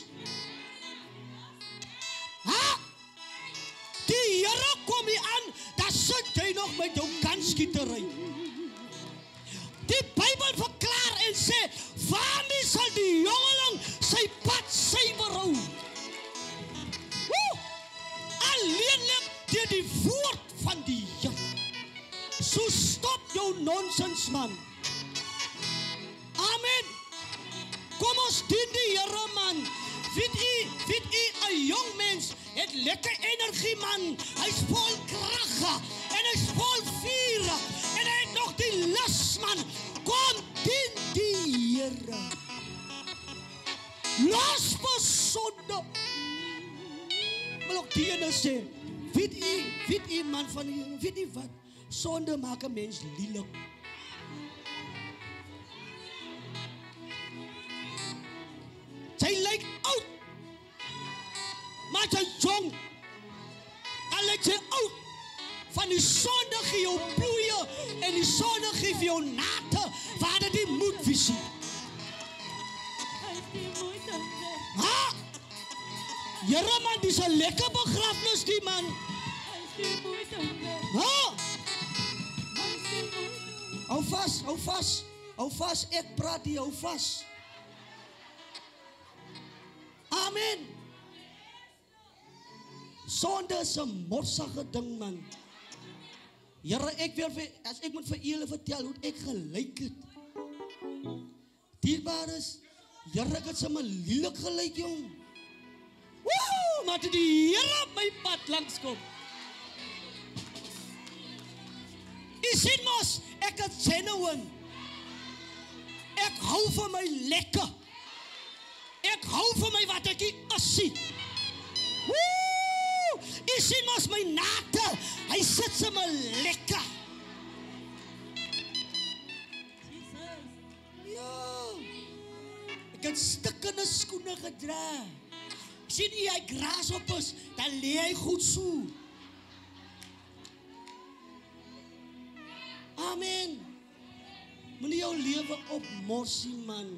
Ha? Die Here kom hier aan, dan sit jy nog met jou kanskieteryen. Die Bybel verklaar en sê, waarmee sal die jongeling sy pad suiwer hou? Woe! Alleenlik deur die woord van die Here. So stop jou nonsens, man. Amen. Kom ons dien die Here, man. Weet u, weet u, 'n jong mens het lekker energie, man. Hy's vol krag en hy's vol vuur en hy het nog die lus, man. Kom dien die Here. Los vir sonde. Maar ook die ene sê, weet u, weet u, man van die Here, weet u wat? Sonde maak 'n mens lelik. Sy lyk oud, maar sy jong. Dan lyk sy oud. Van die sonde gee jou bloeie en die sonde gee vir jou nate, waar dit die moed visie. Ha? Here, man, dis 'n lekker begrafnis, die man. Ha? Hou vas, hou vas, hou vas, ek praat hier, hou vas. Amen. Sonde is 'n morsige ding, man. Here, ek wil vir, as ek moet vir julle vertel hoe ek gelyk het. Dierbaar is, Here, ek het sommer lelik gelyk, jong. Woe, maar toe die Here op my pad langskom. U sien mos, ek het genuine. Ek hou van my lekker. Ek hou van my wat ek is. Woe! U sien mos my nate. Hy sit sommer lekker. Ja. Ek het stikkende skoene gedra. Sien jy hy graashoppers, dan lê hy goed so. Amen. Moenie jou lewe opmorsie, man.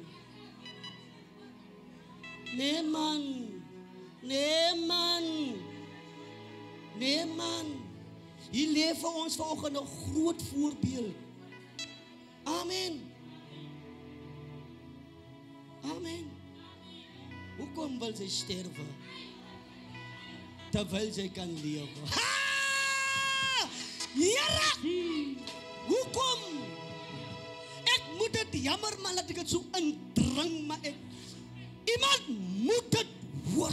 Nee, man. Nee, man. Nee, man. Hier leef vir ons vanoggend 'n groot voorbeeld. Amen. Amen. Hoekom wil sy sterwe? terwyl jy kan lewe. Ha! Here! Hoekom? Ek moet dit jammer maar dat ek dit so indring, maar ek iemand moet dit hoor.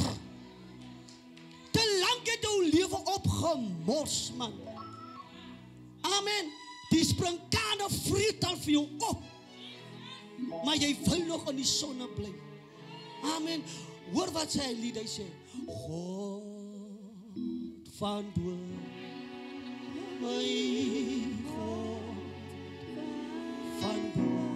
Te lank het jou lewe opgemors, man. Amen. Die sprinkane vreet al vir jou op. Maar jy wil nog in die sonne bly. Amen. Hoor wat sy lied, hy sê, God van dood, my God van dood.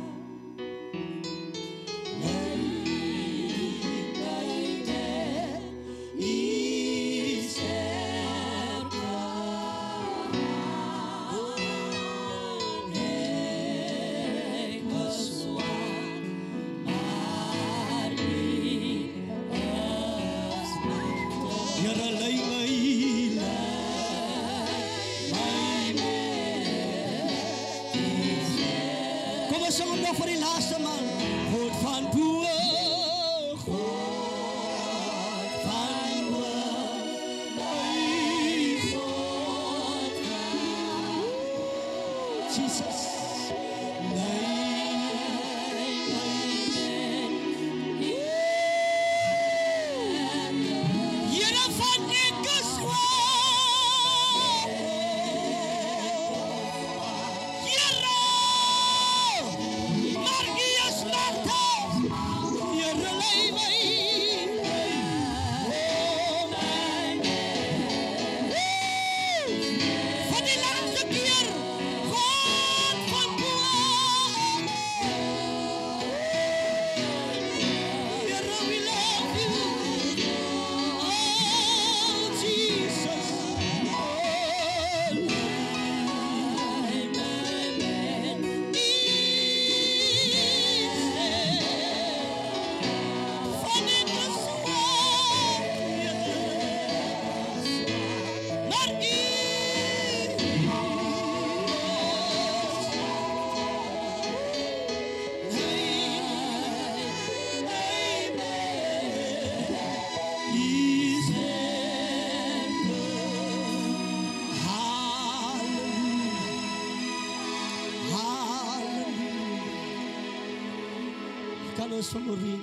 Ons vanmorgen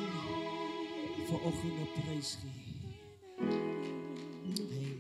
vir oggend 'n prys gee. Amen.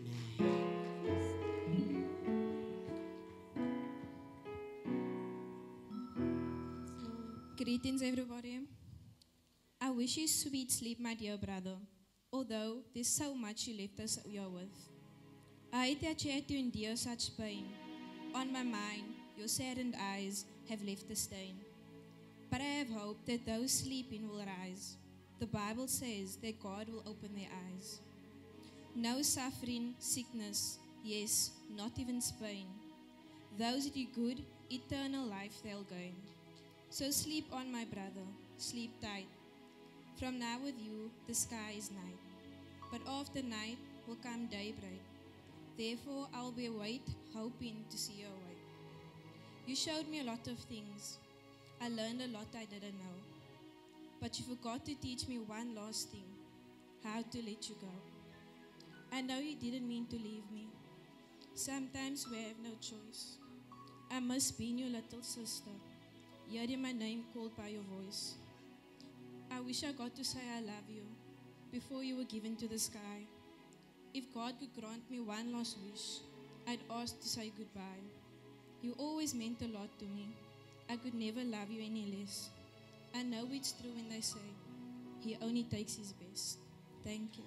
Greetings, everybody. I wish you sweet sleep, my dear brother, although there's so much you left us here with. I hate that you had to endure such pain. On my mind, your saddened eyes have left a stain. But I have hope that those sleeping will rise. The Bible says that God will open their eyes. No suffering, sickness, yes, not even pain. Those that do good, eternal life they'll gain. So sleep on, my brother, sleep tight. From now with you, the sky is night. But after night will come daybreak. Therefore I'll be awake, hoping to see you awake. You showed me a lot of things. I learned a lot I didn't know. But you forgot to teach me one last thing, how to let you go. I know you didn't mean to leave me. Sometimes we have no choice. I must be your little sister, hearing my name called by your voice. I wish I got to say I love you before you were given to the sky. If God could grant me one last wish, I'd ask to say goodbye. You always meant a lot to me. I could never love you any less. I know it's true when they say, He only takes His best. Thank you.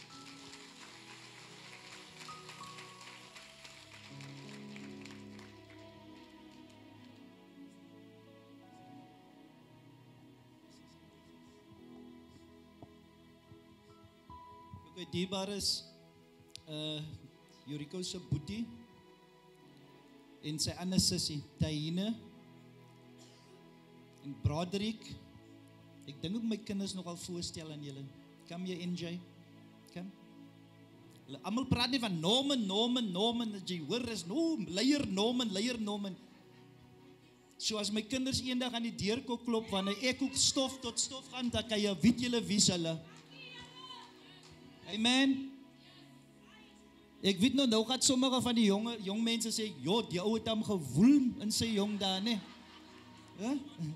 Okay, dierbaar is uh, Jericho se boetie en sy ander sussie, Tahine en Broderick. Ek dink ook my kinders nogal voorstel aan julle. Come hier, N J. Come. Hulle almal praat nie van Norman, Norman, Norman, dat jy hoor is, no, leier Norman, leier Norman. So as my kinders eendag aan die deur kom klop, wanneer ek ook stof tot stof gaan, dan kan jy weet julle wie is hulle. Amen. Ek weet nou, nou gaat sommige van die jonge, jong mense sê, joh, die ou het hom gewoel in sy jong daar, ne? Huh?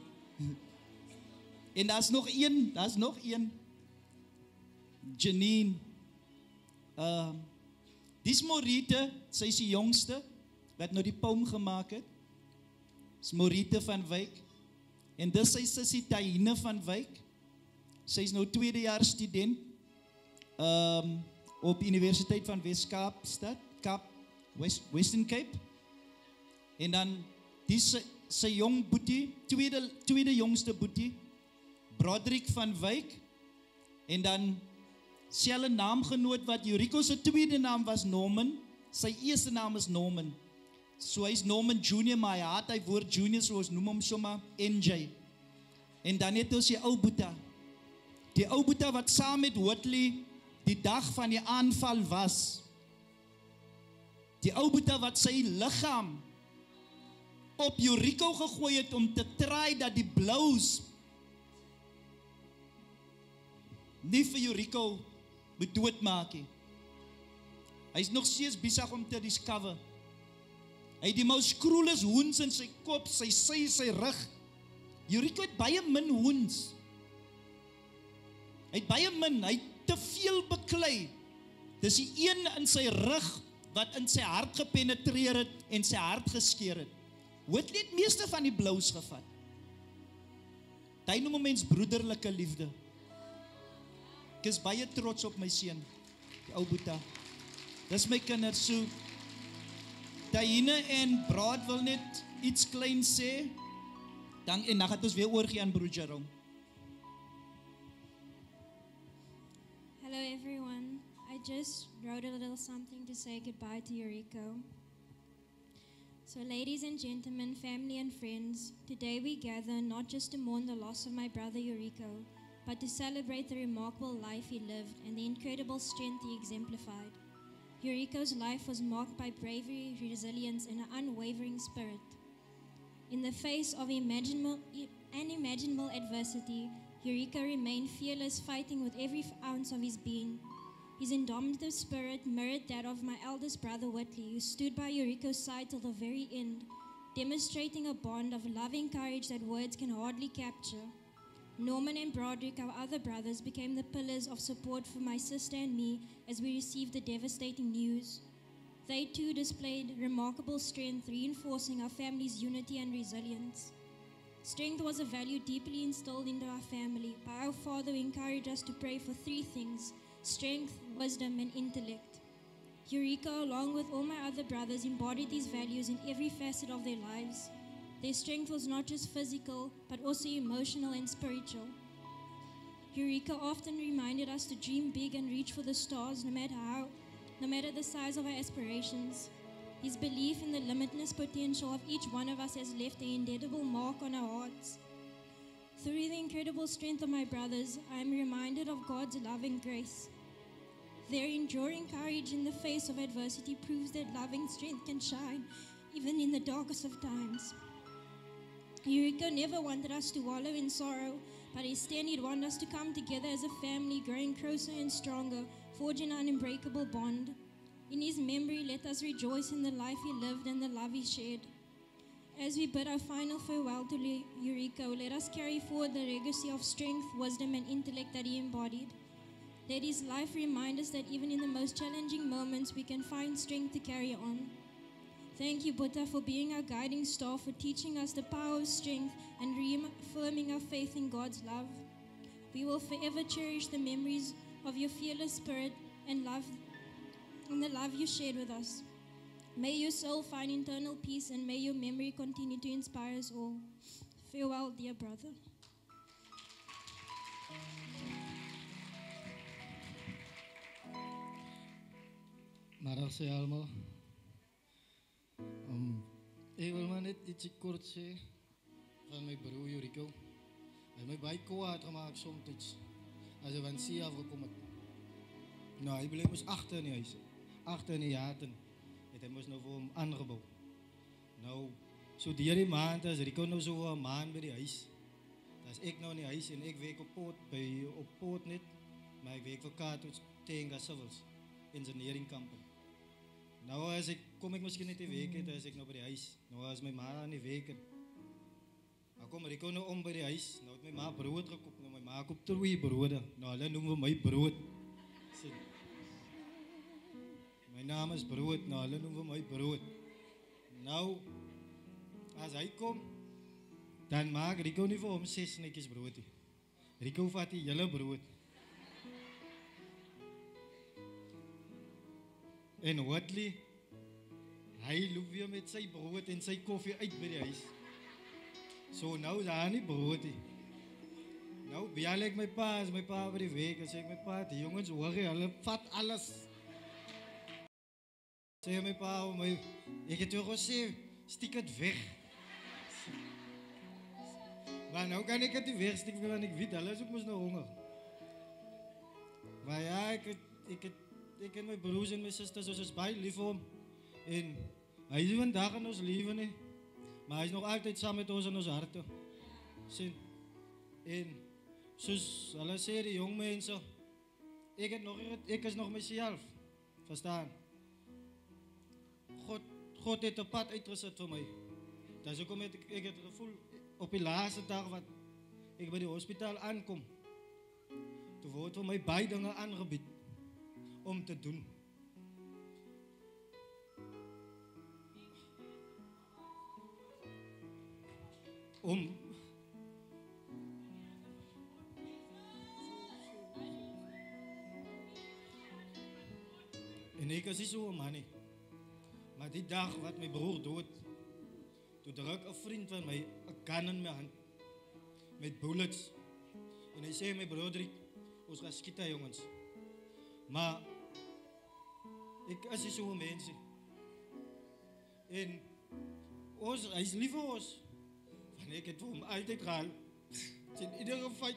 En daar's nog een, daar's nog een. Janine. Uh, dis Morite, sy is die jongste, wat nou die poem gemaakt het. Dis Morite van Wyk. En dis sy sussie Taine van Wyk. Sy is nou tweedejaars student um, op Universiteit van Wes-Kaapstad, Kaap, West, Western Cape. En dan die sy, sy jong boetie, tweede, tweede jongste boetie, Broderick van Wyk. En dan selfe naamgenoot wat Jericho se tweede naam was Norman, sy eerste naam is Norman. So hy is Norman Junior, maar hy haat hy woord Junior, so ons noem hom sommer N J. En dan het ons die ou boeta. Die ou boeta wat saam met Whitley die dag van die aanval was. Die ou boeta wat sy liggaam op Jericho gegooi het om te try dat die Blues nie vir Jericho moet doodmaak nie. Hy is nog steeds besig om te discover. Hy het die most cruelest hoens in sy kop, sy sy, sy rug. Jericho het baie min hoens. Hy het baie min, hy het te veel beklei. Dis die een in sy rug wat in sy hart gepenetreer het en sy hart geskeer het. Whitley het meeste van die Blues gevat. Hy noem 'n mens broederlike liefde. Ek is baie trots op my seun, die ou boeta. Dis my kinders, so Taine en Brad wil net iets klein sê, dan, en dan gaat ons weer oorgie aan broer Jerome. Hello everyone. I just wrote a little something to say goodbye to Jericho. So ladies and gentlemen, family and friends, today we gather not just to mourn the loss of my brother Jericho, but to celebrate the remarkable life he lived and the incredible strength he exemplified. Jericho's life was marked by bravery, resilience, and an unwavering spirit. In the face of imaginable, unimaginable adversity, Jericho remained fearless, fighting with every ounce of his being. His indomitable spirit mirrored that of my eldest brother Whitley, who stood by Jericho's side till the very end, demonstrating a bond of loving courage that words can hardly capture. Norman and Broderick, our other brothers, became the pillars of support for my sister and me as we received the devastating news. They too displayed remarkable strength, reinforcing our family's unity and resilience. Strength was a value deeply instilled into our family by our father, who encouraged us to pray for three things: strength, wisdom, and intellect. Jericho, along with all my other brothers, embodied these values in every facet of their lives. Their strength was not just physical, but also emotional and spiritual. Jericho often reminded us to dream big and reach for the stars, no matter how, no matter the size of our aspirations. His belief in the limitless potential of each one of us has left an indelible mark on our hearts. Through the incredible strength of my brothers, I am reminded of God's love and grace. Their enduring courage in the face of adversity proves that loving strength can shine, even in the darkest of times. Jericho never wanted us to wallow in sorrow, but instead he'd want us to come together as a family, growing closer and stronger, forging an unbreakable bond. In his memory, let us rejoice in the life he lived and the love he shared. As we bid our final farewell to Jericho, let us carry forward the legacy of strength, wisdom, and intellect that he embodied. Let his life remind us that even in the most challenging moments, we can find strength to carry on. Thank you, Buddha, for being our guiding star, for teaching us the power of strength and reaffirming our faith in God's love. We will forever cherish the memories of your fearless spirit and love, and the love you shared with us. May your soul find eternal peace, and may your memory continue to inspire us all. Farewell, dear brother. Middag sê allemaal. Um, ek wil maar net ietsie kort sê van my broer Jericho. Hy het my baie kwaad gemaak soms as hy van see afgekom het. Nou, hy bly mos agter in die huis, agter in die jaten, het hy mos nou vir hom aangebou. Nou, so deur die maand, as Rico nou so vir 'n maand by die huis, as ek nou in die huis en ek werk op poort, by, op poort net, maar ek werk vir Kato Tenga Civils Engineering Company. Nou as ek, kom ek miskien net die week het, as ek nou by die huis. Nou as my ma aan die week het. Dan kom Rico nou om by die huis. Nou het my ma brood gekoop. Nou my ma koop twee brode. Nou hulle noem my brood. Sien. My naam is Brood. Nou hulle noem my brood. Nou, as hy kom, dan maak Rico nie vir hom ses netjies brood nie. Rico vat die hele brood. En Watley, hy loop weer met sy brood en sy koffie uit by die huis. So nou is daar nie brood nie. Nou bel ek my pa, as my pa by die week, en sê ek my pa, die jongens hoor jy, hulle vat alles. Sê my pa, my, ek het jou gesê, stiek het weg. Maar nou kan ek het nie wegstiek, want ek weet, hulle is ook mos nou honger. Maar ja, ek het, ek het, ek en my broers en my sisters, ons is baie lief vir hom. En hy is vandag in ons leven nie, maar hy is nog altyd saam met ons in ons harte. Sien, en soos hulle sê, die jong mense, ek, het nog, ek is nog myself, verstaan? God, God het 'n pad uitgesit vir my. Dat is ook om ek, ek het gevoel, op die laaste dag wat ek by die hospitaal aankom, toe word vir my baie dinge aangebied om te doen. Om en ek is nie so 'n man nie. Maar die dag wat my broer dood, toe druk 'n vriend van my 'n gun in my hand met bullets. En hy sê my broer, ons gaan skiet hy jongens. Maar ek is nie so 'n mens nie. En ons, hy is lief vir ons. Want ek het vir hom altyd gehaal. In iedere fight.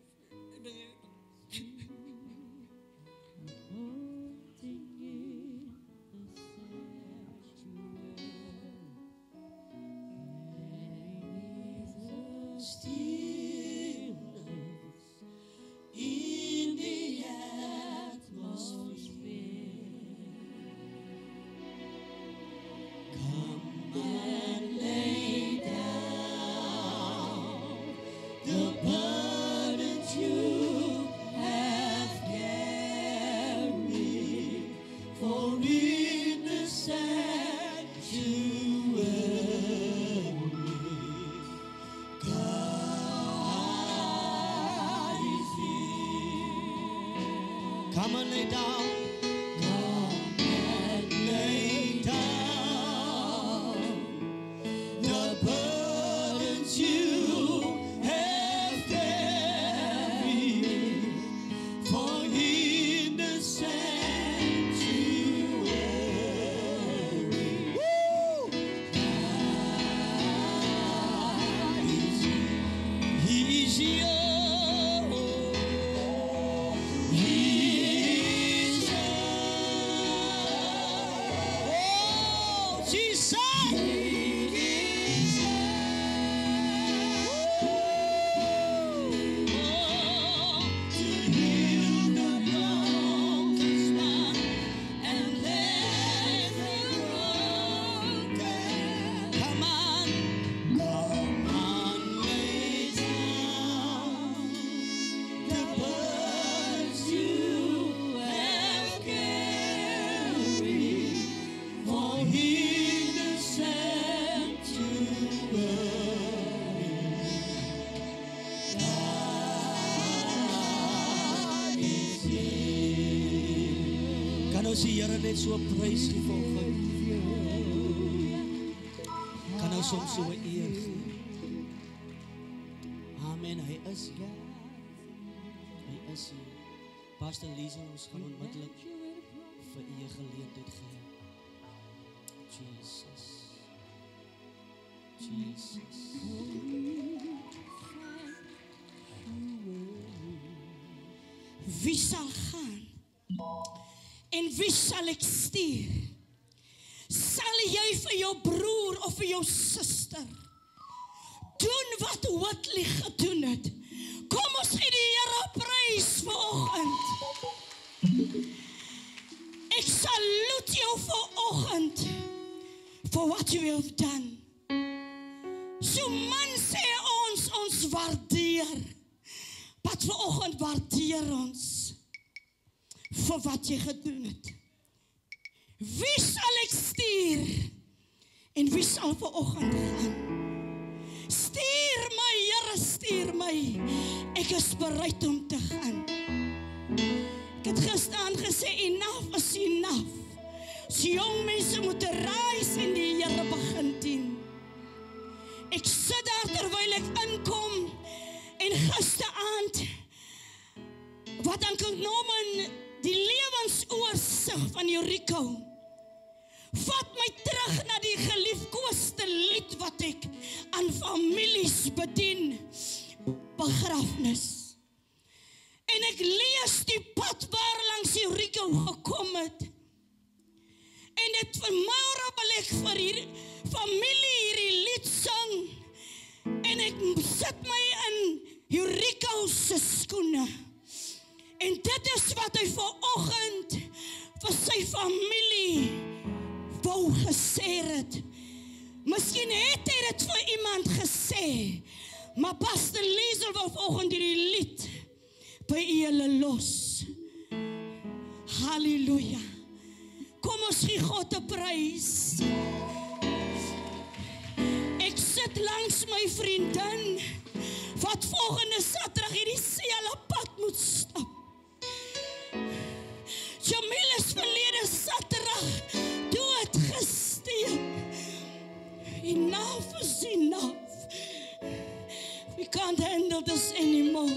Come and lay down. Come and lay down the burdens you have carried, for in the sanctuary, woo, God is He's here. Ons die Here net so prys gee vanoggend. Kan ons hom so eer gee. Amen, hy is hier. Hy is hier. Pastor Lisa, ons gaan onmiddellik vir u geleentheid gee. Jesus. Jesus. Wie sal gaan? En wie sal ek stuur? Sal jy vir jou broer of vir jou suster doen wat Watley gedoen het? Kom ons gee die Here prys vanoggend. Ek Ek salute jou vanoggend for what you have done. So man sê ons, ons waardeer. Wat vanoggend waardeer ons vir wat jy gedoen het. Wie sal ek stuur? En wie sal vanoggend gaan? Stuur my, Here, stuur my. Ek is bereid om te gaan. Ek het gestaan gesê, enough is enough. So jong mense moet rise en die Here begin dien. Ek sit daar terwyl ek inkom en gisteraand wat dan kan Norman die lewensoorsigg van Jericho vat my terug na die geliefkoeste lied wat ek aan families bedien, begrafnis. En ek lees die pad waar langs Jericho gekom het. En dit memorable ek vir hierdie familie hierdie lied sing. En ek sit my in Jericho se skoene. En dit is wat hy vanoggend vir sy familie wou gesê het. Miskien het hy dit vir iemand gesê, maar Pastor Liesel wou vanoggend hierdie lied by julle los. Halleluja. Kom ons gee God 'n prys. Ek sit langs my vriendin wat volgende Saterdag hierdie selfe pad moet stap. Jamil is verlede Saterdag dood gesteek. Enough is enough. We can't handle this anymore.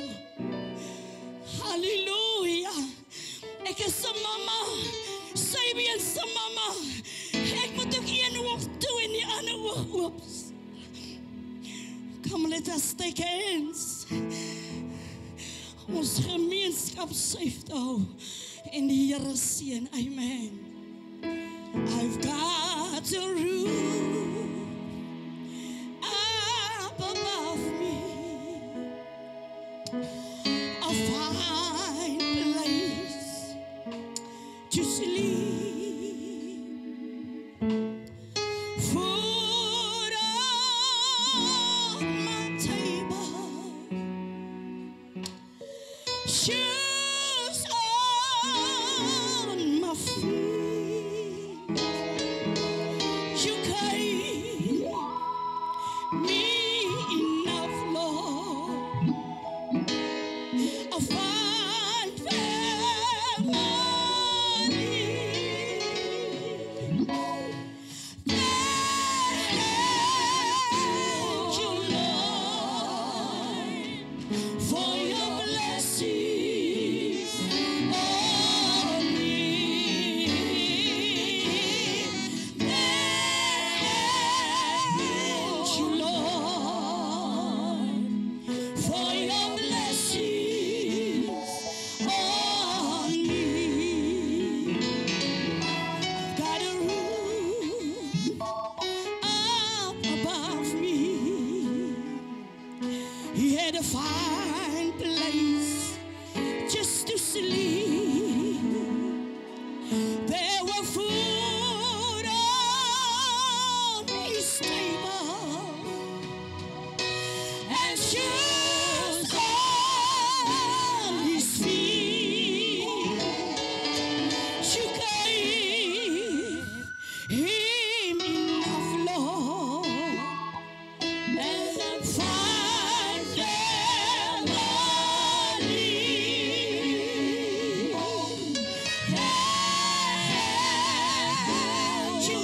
Hallelujah. Ek is 'n mama. Sy wees 'n mama. Ek moet ook een oog toe en die ander oog oop. Come, let us take hands. Ons gemeenskap suif te hou en die Here seën. Amen. I've got a roof up above me, a fine place to sleep, food on my table, shoes on my feet. You gave me enough, Lord, a fine family. Thank you, Lord, for your blessings on me. Thank you, Lord, for your blessings on me. Got a roof up above me. He had a fine place just to sleep. There were food on his table and shoes on his feet. You gave him enough, Lord, and a fine family. Thank you,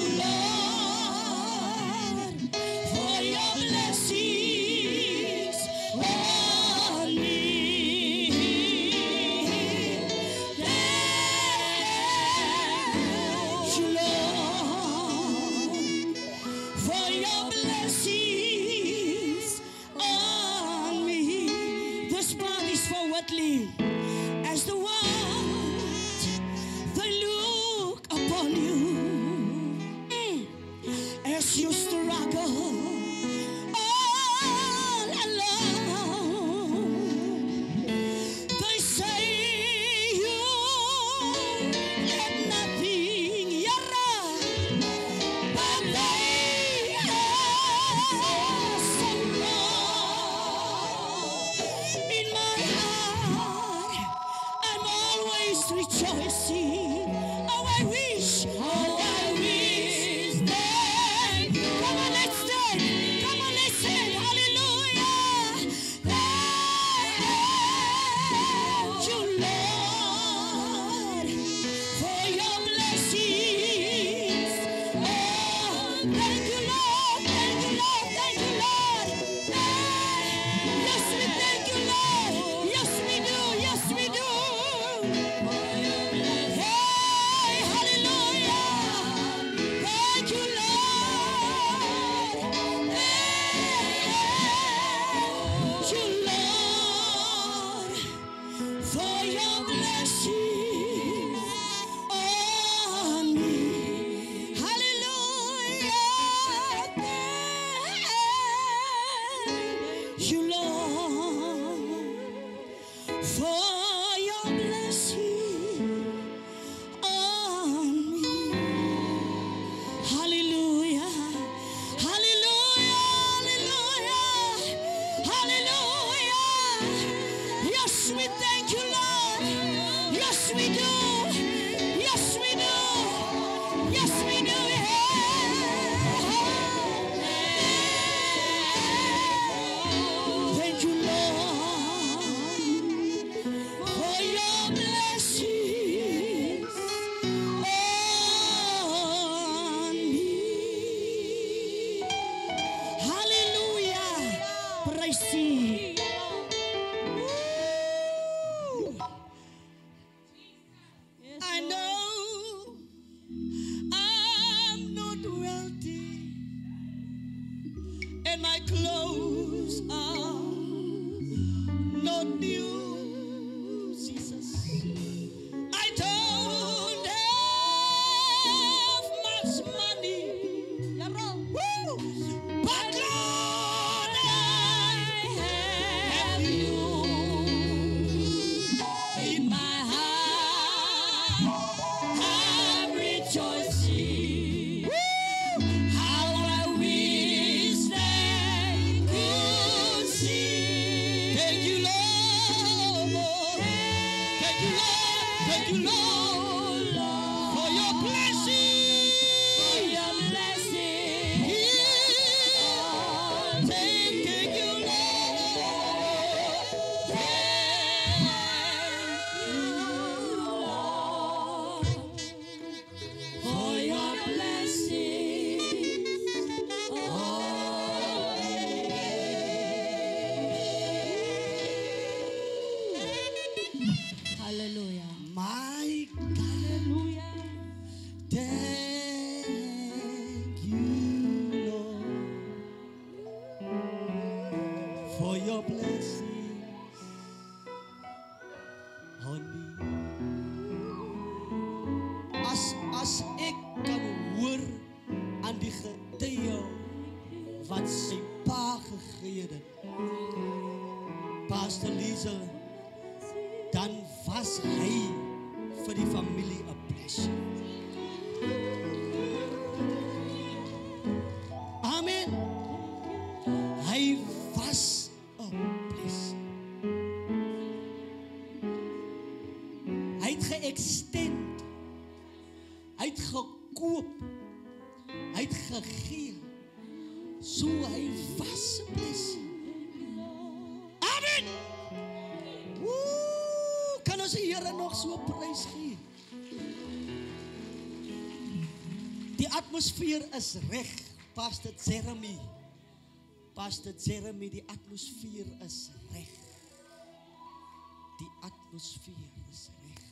Lord, for your blessings on me. Thank you, Lord, for your blessings see. I know I'm not wealthy and my clothes are not new, Jesus. I don't have much money, woo, but Lord, I have you in my heart. I'm rejoicing. How I wish they could see. Thank you, Lord. Thank you, Lord. Thank you, Lord, for your blessing. For your blessing. Yeah. Thank, thank you, Lord. Thank you, Lord, for your blessing. Hallelujah. My God. Hallelujah. Thank you, Lord, for your blessings on me. As, as ek kan hoor aan die getuie wat sy pa gegee het, Pastor Liesel, dan was hy vir die familie 'n blessing. Amen. Hy was 'n blessing. Hy het geëxtend. Hy het gekoop. Hy het gegee. So hy was 'n blessing. Amen. Woe, kan ons die Here nog so prys gee? Die atmosfeer is reg, Pastor Jeremy. Pastor Jeremy, die atmosfeer is reg. Die atmosfeer is reg.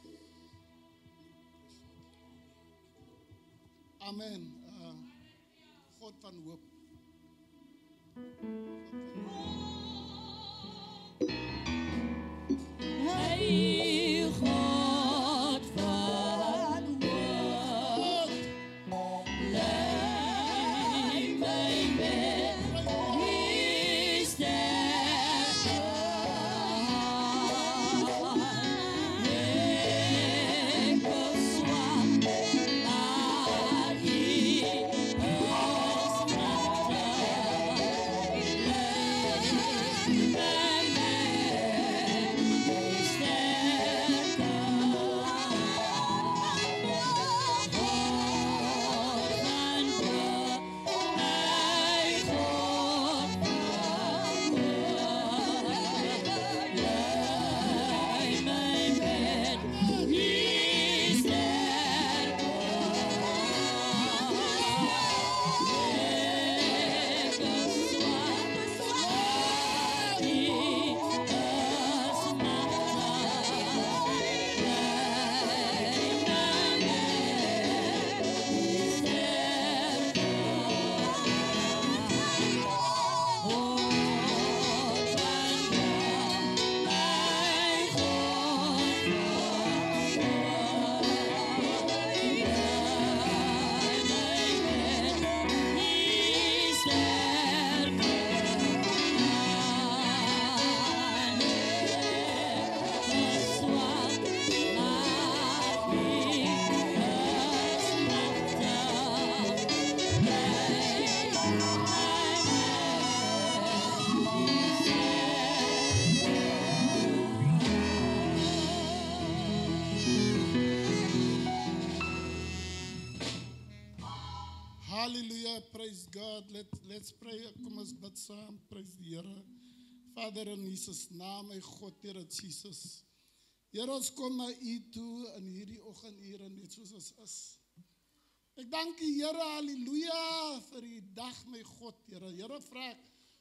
Amen. Uh, God van hoop. Hey, God van hoop, lei my met die sterke hand. Ek beswaar aan U als kragtig. Lei my met die sterke Hallelujah, praise God. Let, let's pray. Kom ons bid saam. Praise die Here. Vader in Jesus naam, my God, Here Jesus. Here, ons kom na U toe in hierdie oggendure net soos ons is. Ek dank U, Here, haleluja, vir die dag, my God, Here. Here, vra ek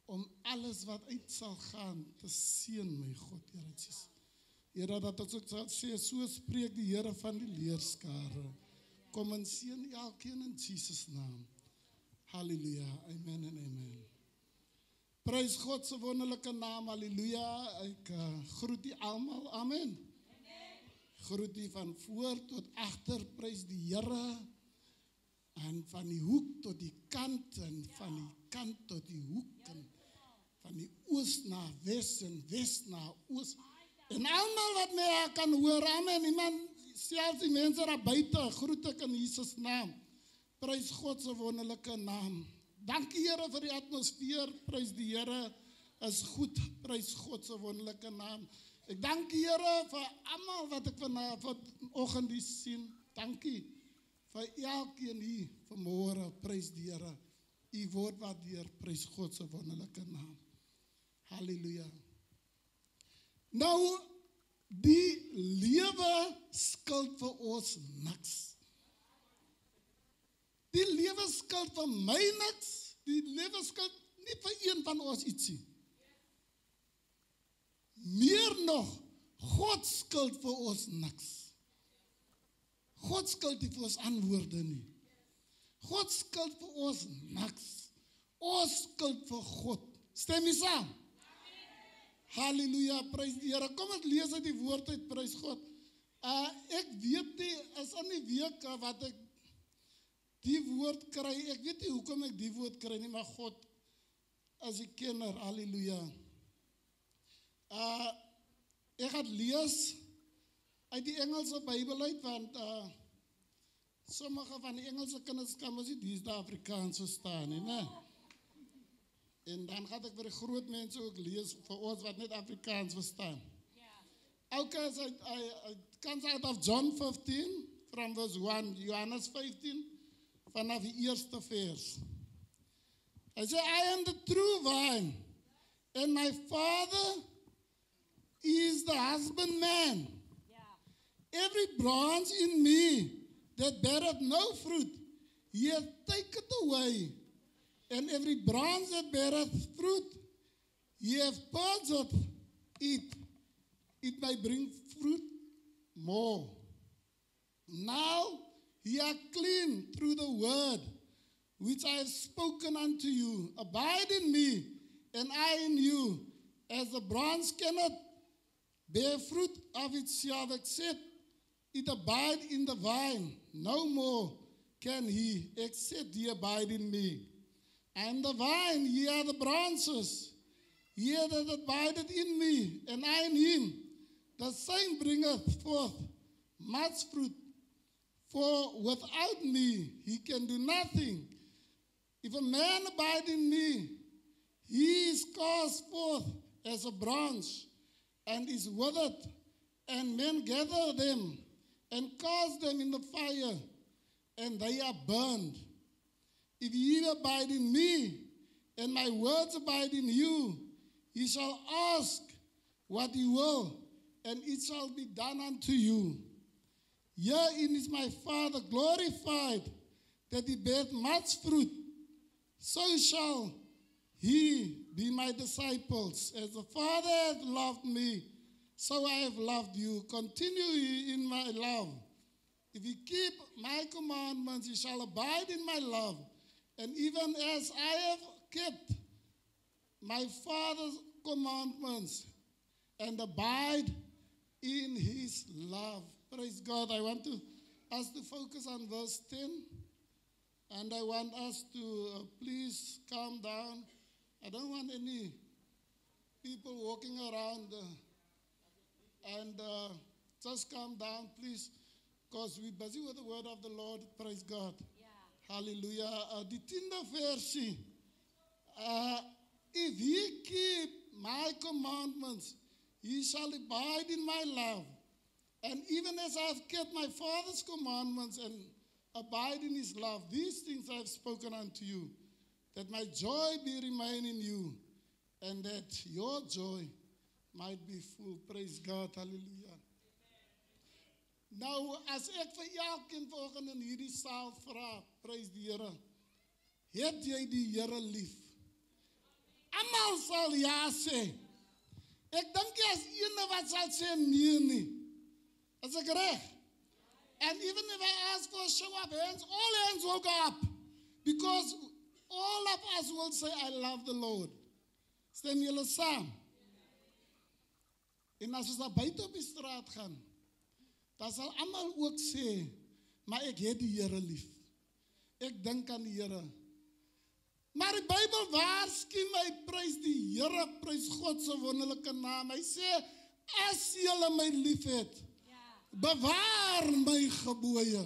om alles wat uit sal gaan te seën, my God, Here Jesus. Here, dat ons ook sal sê, so spreek die Here van die leerskare. Kom en seën elkeen in Jesus naam. Halleluja, amen en amen. Prys God se wonderlike naam, halleluja. Ek uh, groet u almal, amen. Groet u van voor tot agter, prys die Here. En van die hoek tot die kant, en van die kant tot die hoek, en van die oos na wes, en wes na oos. En almal wat my kan hoor, amen, iemand, selfs die mense daar buite, groet ek in Jesus naam. Prys God se wonderlike naam. Dankie Here vir die atmosfeer, prys die Here, is goed, prys God se wonderlike naam. Ek dank die Here vir almal wat ek vanoggend sien, dankie. Vir elkeen hier vanmôre, prys die Here. U woord waardeer, prys God se wonderlike naam. Halleluja. Nou, die lewe skuld vir ons niks. Die lewe skuld vir my niks. Die lewe skuld nie vir een van ons ietsie. Meer nog, God skuld vir ons niks. God skuld nie vir ons antwoorde nie. God skuld vir ons niks. Ons skuld vir God. Stem jy saam? Halleluja, prys die Here. Kom ons lees uit die woord uit, prys God. Uh, ek weet nie, is in die week wat ek die woord kry, ek weet nie hoekom ek die woord kry nie, maar God is die kenner, halleluja. Uh, ek gaan lees uit die Engelse Bybel uit, want uh, sommige van die Engelse kinders kan mos nie die Afrikaans verstaan nie, né? En dan gaan ek vir die groot mense ook lees, vir ons wat net Afrikaans verstaan. Okay, so I, I, comes out of John fifteen, from verse one, Johannes fifteen, vanaf die eerste vers. Hy sê, I am the true vine, and my Father is the husbandman. Every branch in me that beareth no fruit, he hath taken away. And every branch that beareth fruit, he hath purged it, it may bring fruit more. Now ye are clean through the word which I have spoken unto you. Abide in me, and I in you. As the branch cannot bear fruit of itself except it abide in the vine, no more can he except he abide in me. I am the vine, ye are the branches. He that abideth in me, and I in him, the same bringeth forth much fruit. For without me he can do nothing. If a man abide in me, he is cast forth as a branch, and is withered, and men gather them, and cast them in the fire, and they are burned. If ye abide in me, and my words abide in you, ye shall ask what ye will, and it shall be done unto you. Herein is my Father glorified, that he beareth much fruit. So shall he be my disciples. As the Father hath loved me, so I have loved you. Continue ye in my love. If ye keep my commandments, ye shall abide in my love. And even as I have kept my Father's commandments and abide in his love. Praise God. I want to us to focus on verse ten. And I want us to uh, please calm down. I don't want any people walking around uh, and uh, just calm down, please, because we're busy with the word of the Lord. Praise God. Hallelujah. Uh, die tiende versie. Uh, if ye keep my commandments, ye shall abide in my love. And even as I have kept my Father's commandments and abide in his love, these things I have spoken unto you, that my joy be remain in you, and that your joy might be full. Praise God. Hallelujah. Nou, as ek vir elkeen vanoggend in hierdie saal vra, prys die Here, het jy die Here lief? almal sal ja sê. Ek dink jy as ene wat sal sê nee nie. Is ek reg? And even if I ask for a show of hands, all hands will go up. Because all of us will say, I love the Lord. Stem julle saam? En as ons daar buite op die straat gaan, dan sal almal ook sê, maar ek het die Here lief. Ek dink aan die Here. Maar die Bybel waarsku my, prys die Here, prys God se wonderlike naam. Hy sê, as julle my lief het, bewaar my gebooie.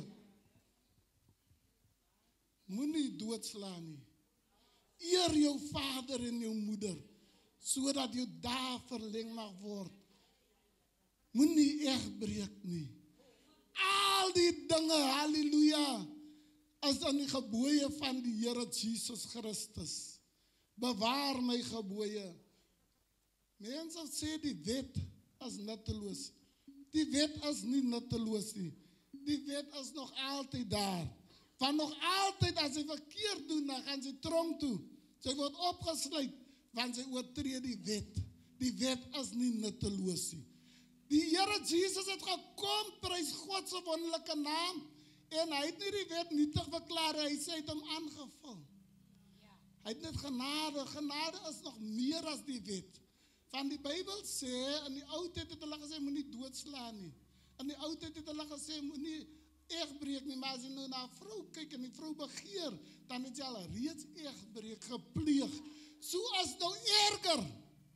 Moenie doodslaan nie. Eer jou vader en jou moeder, sodat jou dae verleng mag word. Moenie egbreek nie. Al die dinge, halleluja, is aan die gebooie van die Here Jesus Christus. Bewaar my gebooie. Mense sê die wet is nutteloos. Die wet is nie nutteloos nie. Die wet is nog altyd daar. Van nog altyd as hy verkeerd doen, dan gaan sy tronk toe. Sy word opgesluit, want sy oortree die wet. Die wet is nie nutteloos nie. Die Here Jesus het gekom, prys God se wonderlike naam, en hy het nie die wet nietig verklaar, hy sê hy het hom aangevul. Hy het net genade, genade is nog meer as die wet. Van die Bybel sê, in die ou tyd het hulle gesê, moenie doodslaan nie. In die ou tyd het hulle gesê, moenie egbreek nie, maar as jy nou na 'n vrou kyk en die vrou begeer, dan het jy al reeds egbreek gepleeg. So as nou erger,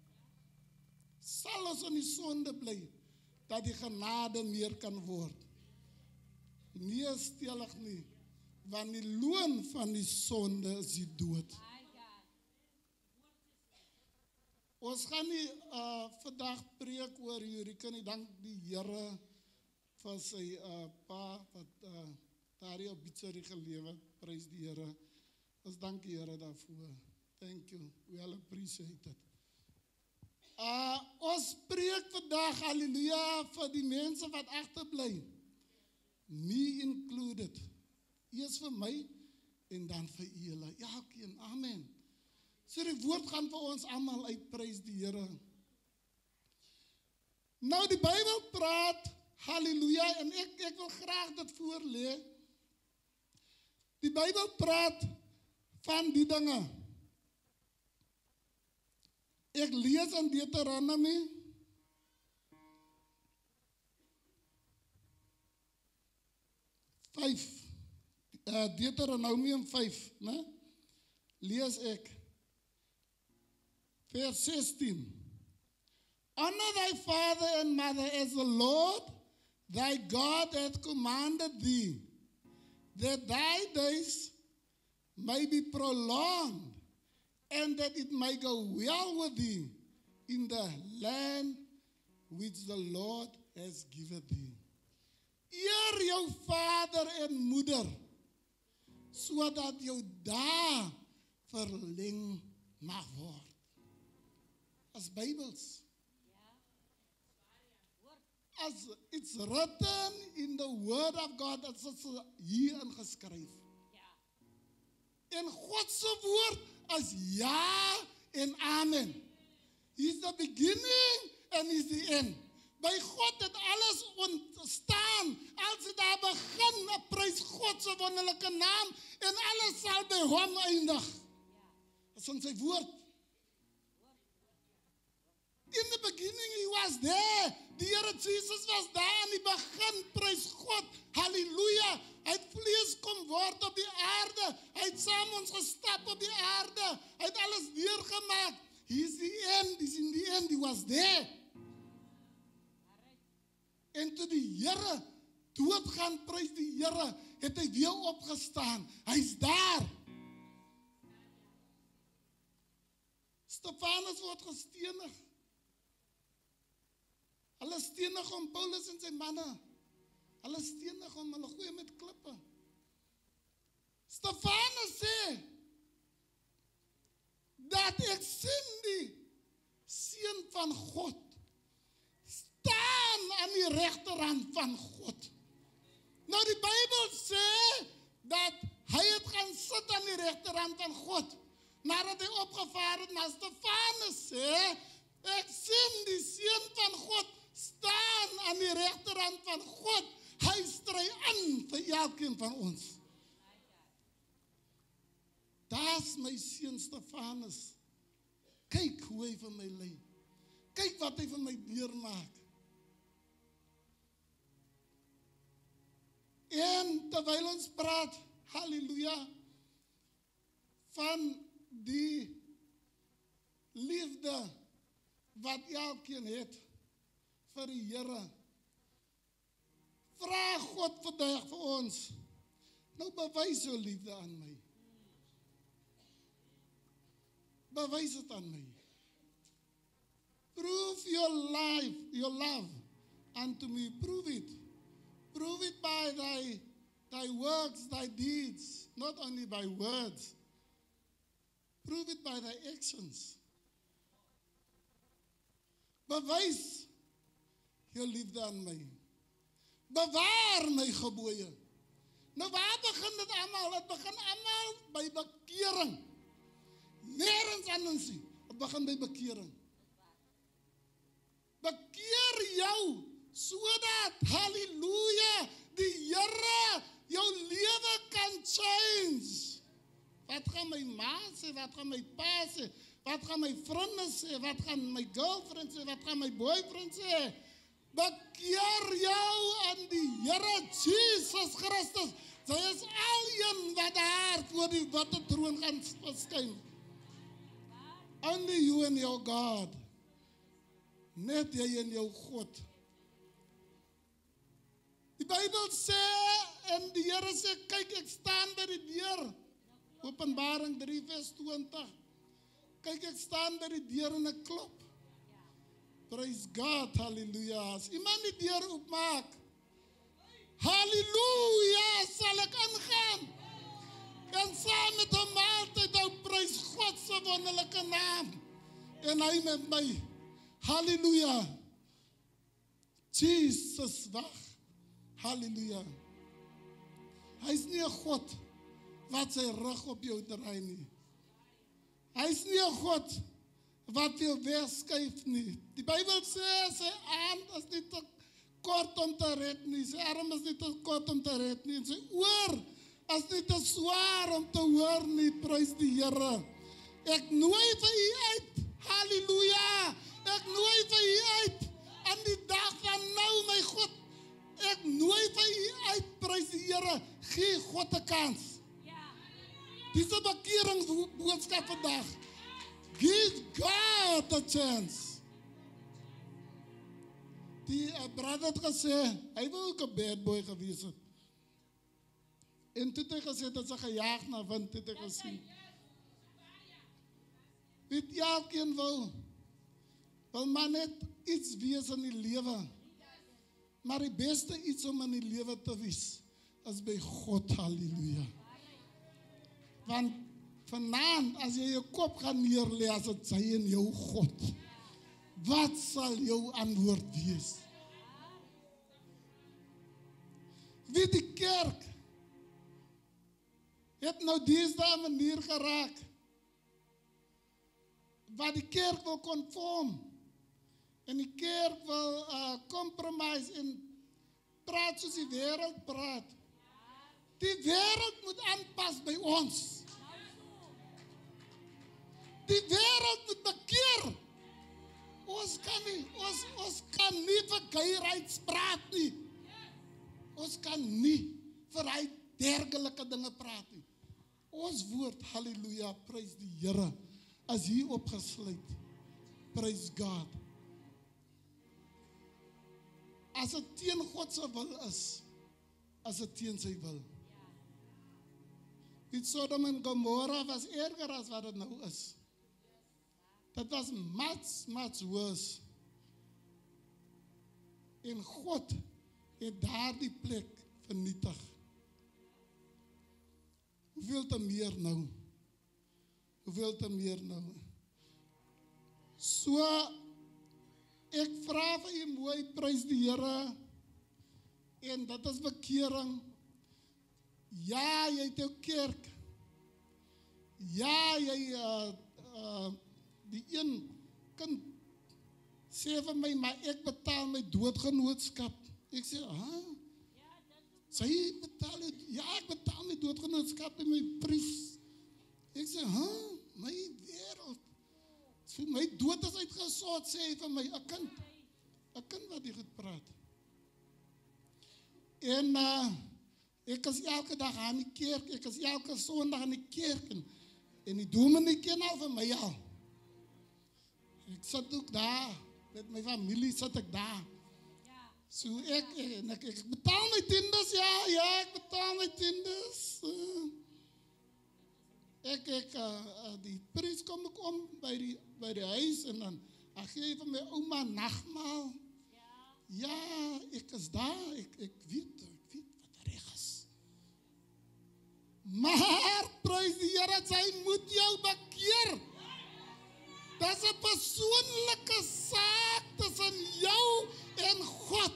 sal ons in die sonde bly, dat die genade meer kan word. Nee, stelig nie, want die loon van die sonde is die dood. Ons gaan nie uh, vandag preek oor Jericho nie, dank die Here vir sy uh, pa, wat uh, daar hier op Bitserie gelewe, prys die Here. Ons dank die Here daarvoor. Thank you, we all appreciate it. Uh, ons preek vandag, halleluja, vir die mense wat agterbly. Me included. Eers vir my, en dan vir julle. Ja, elkeen, amen. So die woord gaan vir ons almal uitprys die Here. Nou die Bybel praat, halleluja, en ek, ek wil graag dit voorlê. Die Bybel praat van die dinge. Ek lees in Deuteronomy vyf, uh, Deuteronomium vyf, né? Lees ek, vers sixteen. Honor thy father and mother as the Lord thy God hath commanded thee, that thy days may be prolonged, and that it may go well with thee in the land which the Lord has given thee. Eer jou vader en moeder, sodat jou dae verleng mag word. As Bybels. As it's written in the word of God, as it's hier ingeskryf. En God se woord is ja en amen. He's the beginning and he's the end. By God het alles ontstaan. Als het daar begin, prys God se wonderlike naam, en alles sal by hom eindig. Dat is in sy woord. In the beginning he was there. Die Here Jesus was daar in die begin, prys God. Halleluja. Hy het vlees kom word op die aarde. Hy het saam ons gestap op die aarde. Hy het alles neergemaak. He's the end. He's in the end. He was there. En toe die Here doodgaan, prys die Here, het hy weer opgestaan. Hy's daar. Stefanus word gestenig. Hulle stenig om Paulus en sy manne. Hulle stenig om, hulle gooi met klippe. Stefanus sê, dat ek sien die seun van God staan aan die regterhand van God. Nou die Bybel sê, dat hy het gaan sit aan die regterhand van God. Nadat hy opgevaar het na Stefanus sê, ek sien die Seun van God staan aan die regterhand van God. Hy stry aan vir elkeen van ons. Daar's my seun Stefanus. Kyk hoe hy vir my lei. Kyk wat hy vir my deurmaak. En terwyl ons praat, halleluja, van die liefde wat elkeen het vir die Here, vra God vandag vir ons, nou bewys jou liefde aan my. Bewys het aan my. Prove your life, your love unto me. Prove it. Prove it by thy, thy works, thy deeds, not only by words. Prove it by thy actions. Bewys jou liefde aan my. Bewaar my gebooie. Nou waar begin dit allemaal? Het begin allemaal by bekering. Nergens anders nie. Het begin by bekering. Bekeer jou, sodat, halleluja, die Here jou lewe kan change. Wat gaan my ma sê, wat gaan my pa sê, wat gaan my vriende sê, wat gaan my girlfriend sê, wat gaan my boyfriend sê. Bekeer jou aan die Here Jesus Christus. Sy is alheen wat daar voor die witte troon gaan verskyn. Only you and your God. Net jy en jou God. Die Bybel sê, en die Here sê, kyk, ek staan by die deur. Openbaring drie vers twintig. Kyk, ek staan by die deur en ek klop. Praise God, halleluja. As iemand die deur oopmaak, halleluja, sal ek ingaan. En saam met hom altyd hou prys God se wonderlike naam. En hy met my, halleluja. Jesus wag, halleluja. Hy is nie 'n God wat sy rug op jou draai nie. Hy is nie 'n God wat jou wegskuif nie. Die Bybel sê, sy arm is nie te kort om te red nie, sy arm is nie te kort om te red nie, en sy oor is nie te swaar om te hoor nie, prys die Here. Ek nooi vir u uit, halleluja, ek nooi vir u uit, aan die dag van nou, my God, ek nooi vir u uit, prys die Here, gee God 'n kans. Dis 'n bekeringsboodskap vandag. Give God a chance. Die uh, brother het gesê, hy wil ook 'n bad boy gewees het. En toe het hy gesê, dat sy gejaag na wind, het hy gesê. Weet jy, elkeen wil, wil maar net iets wees in die lewe. Maar die beste iets om in die lewe te wees, is by God, halleluja. Want vanaand, as jy jou kop gaan neerlê, as het sy in jou God, wat sal jou antwoord wees? Wie die kerk het nou deesdae 'n manier geraak, waar die kerk wil conform, en die kerk wil uh, compromise en praat soos die wêreld praat. Die wêreld moet aanpas by ons. Die wêreld moet bekeer. Ons kan nie, ons, ons kan nie vir geyrights praat nie. Ons kan nie vir hy dergelike dinge praat nie. Ons woord, halleluja, prys die Here, as hier opgesluit. Prys God. As dit teen God se wil is, as dit teen sy wil. Die Sodom en Gomorra was erger as wat dit nou is. That was much, much worse. En God het daardie plek vernietig. Hoeveel te meer nou? Hoeveel te meer nou? So, ek vra vir u mooi, prys die Here, en dit is bekering. Ja, jy het jou kerk. ja, jy uh, uh, die een kind sê vir my, maar ek betaal my doodgenootskap. Ek sê, ha? Sy betaal het, ja, ek betaal my doodgenootskap en my pries. Ek sê, ha? My wereld. So my dood is uitgesort, sê hy vir my, 'n kind. 'n kind wat die goed praat. En uh, ek is elke dag aan die kerk, ek is elke Sondag aan die kerk, en, en die dominee ken al vir my al. Ek sit ook daar, met my familie sit ek daar. So ek, ek, ek, ek betaal my tiendes, ja, ja, ek betaal my tiendes. Uh, ek, ek, uh, die pries kom ek om by die, by die huis, en dan ag gee vir my ouma nagmaal. Ja, ek is daar, ek, ek weet, ek weet wat reg is. Maar, prys die Here, sy moet jou bekeer. Dat is 'n persoonlike saak tussen jou en God.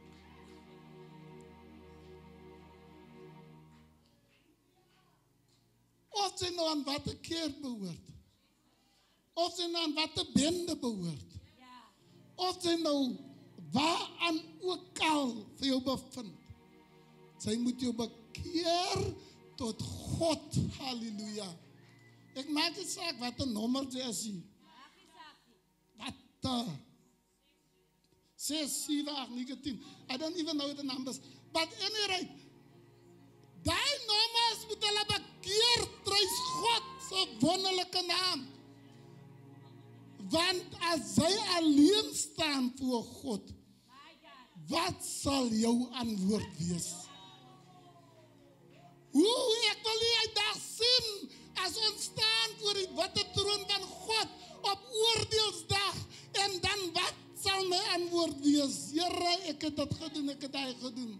Of sy nou aan wat 'n kerk behoort. Of sy nou aan wat 'n bende behoort. Of sy nou waaraan ook al vir jou bevind. Sy moet jou bekeer tot God. Halleluja. Ek maak nie saak wat 'n nommer jy is. Wat uh, six, seven, eight, nine, ten. I don't even know the numbers. But any rate, die nommers moet hulle bekeer, prys God se wonderlike naam. Want as hy alleen staan voor God, wat sal jou antwoord wees? Hoe ek wil nie uitdag sien as ons staan voor die witte troon van God op oordeelsdag, en dan wat sal my antwoord wees? Here, ek het dit gedoen, ek het dit gedoen.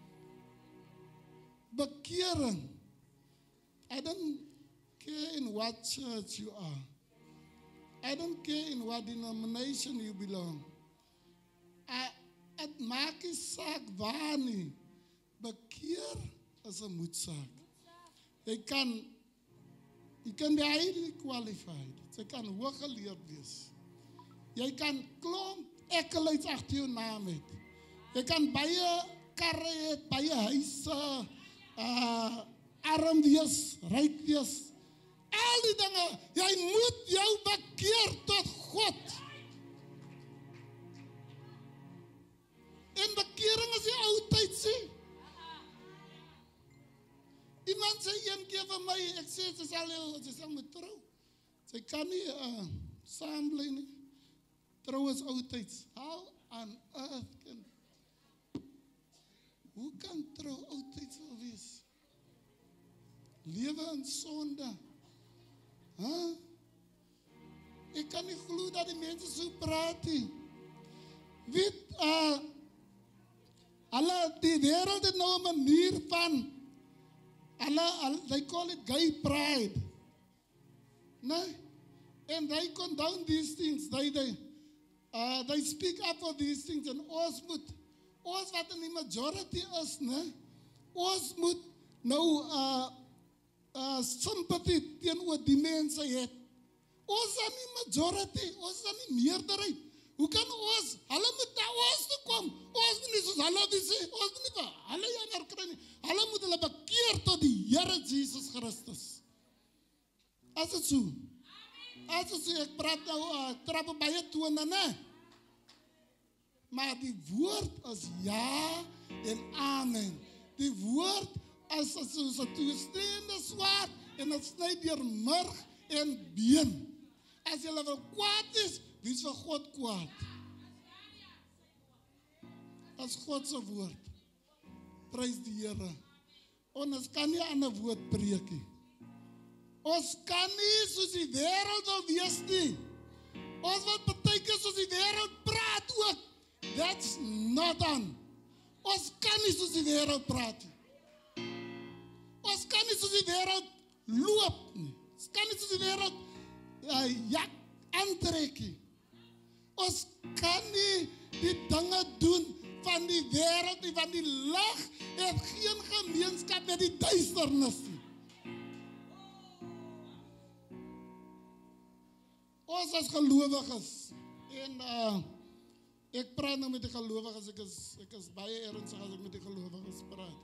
Bekering. I don't care in what church you are. I don't care in what denomination you belong. I, het maak nie saak waar nie. Bekeer is 'n moedsaak. Jy kan, jy kan be highly qualified. Jy kan hooggeleerd wees. Jy kan klomp accolades agter jou naam het. Jy kan baie karre hê, baie huise, uh, arm wees, ryk wees. Al die dinge, jy moet jou bekeer tot God. En bekering is die oudheid, sê. Iemand sê een keer vir my, ek sê, sy sal jou, sy sal met trou. Sy kan nie uh, saam bly nie. Trou is oudheids. How on earth can, hoe kan trou oudheids wil wees? Lewe in sonde. Huh? Ek kan nie glo dat die mense so praat nie. Weet, uh, hulle, die wêreld het nou 'n manier van, hulle, they call it gay pride. Nee? And they condone these things. They, they, uh, they speak up for these things. En ons moet, ons wat in die majority is, nee? Ons moet nou, uh, Uh, sympathy teenoor die mense het. Ons is nie majority, ons is nie meerderheid. Hoe kan ons, hulle moet na ons toe kom? Ons moet nie soos hulle die sê, ons moet nie vir hulle jammer kry nie. Hulle moet hulle bekeer tot die Here Jesus Christus. As dit so. As dit so, ek praat nou, uh, trap baie tone, ne? Maar die woord is ja en amen. Die woord as soos 'n tweesnijdende swaard, en dit sny deur murg en been. As jy wil kwaad is, wees vir God kwaad. As God se woord. Prys die Here. Ons kan nie aan 'n woord preek nie. Ons kan nie soos die wêreld wil wees nie. Ons wil partykeer soos die wêreld praat ook. That's not done. Ons kan nie soos die wêreld praat nie. Ons kan nie soos die wêreld loop nie. Ons kan nie soos die wêreld uh, jak aantrek nie. Ons kan nie die dinge doen van die wêreld nie, van die lig het geen gemeenskap met die duisternis nie. Ons as gelowiges en uh, ek praat nou met die gelowiges, ek is, ek is baie ernstig as ek met die gelowiges praat.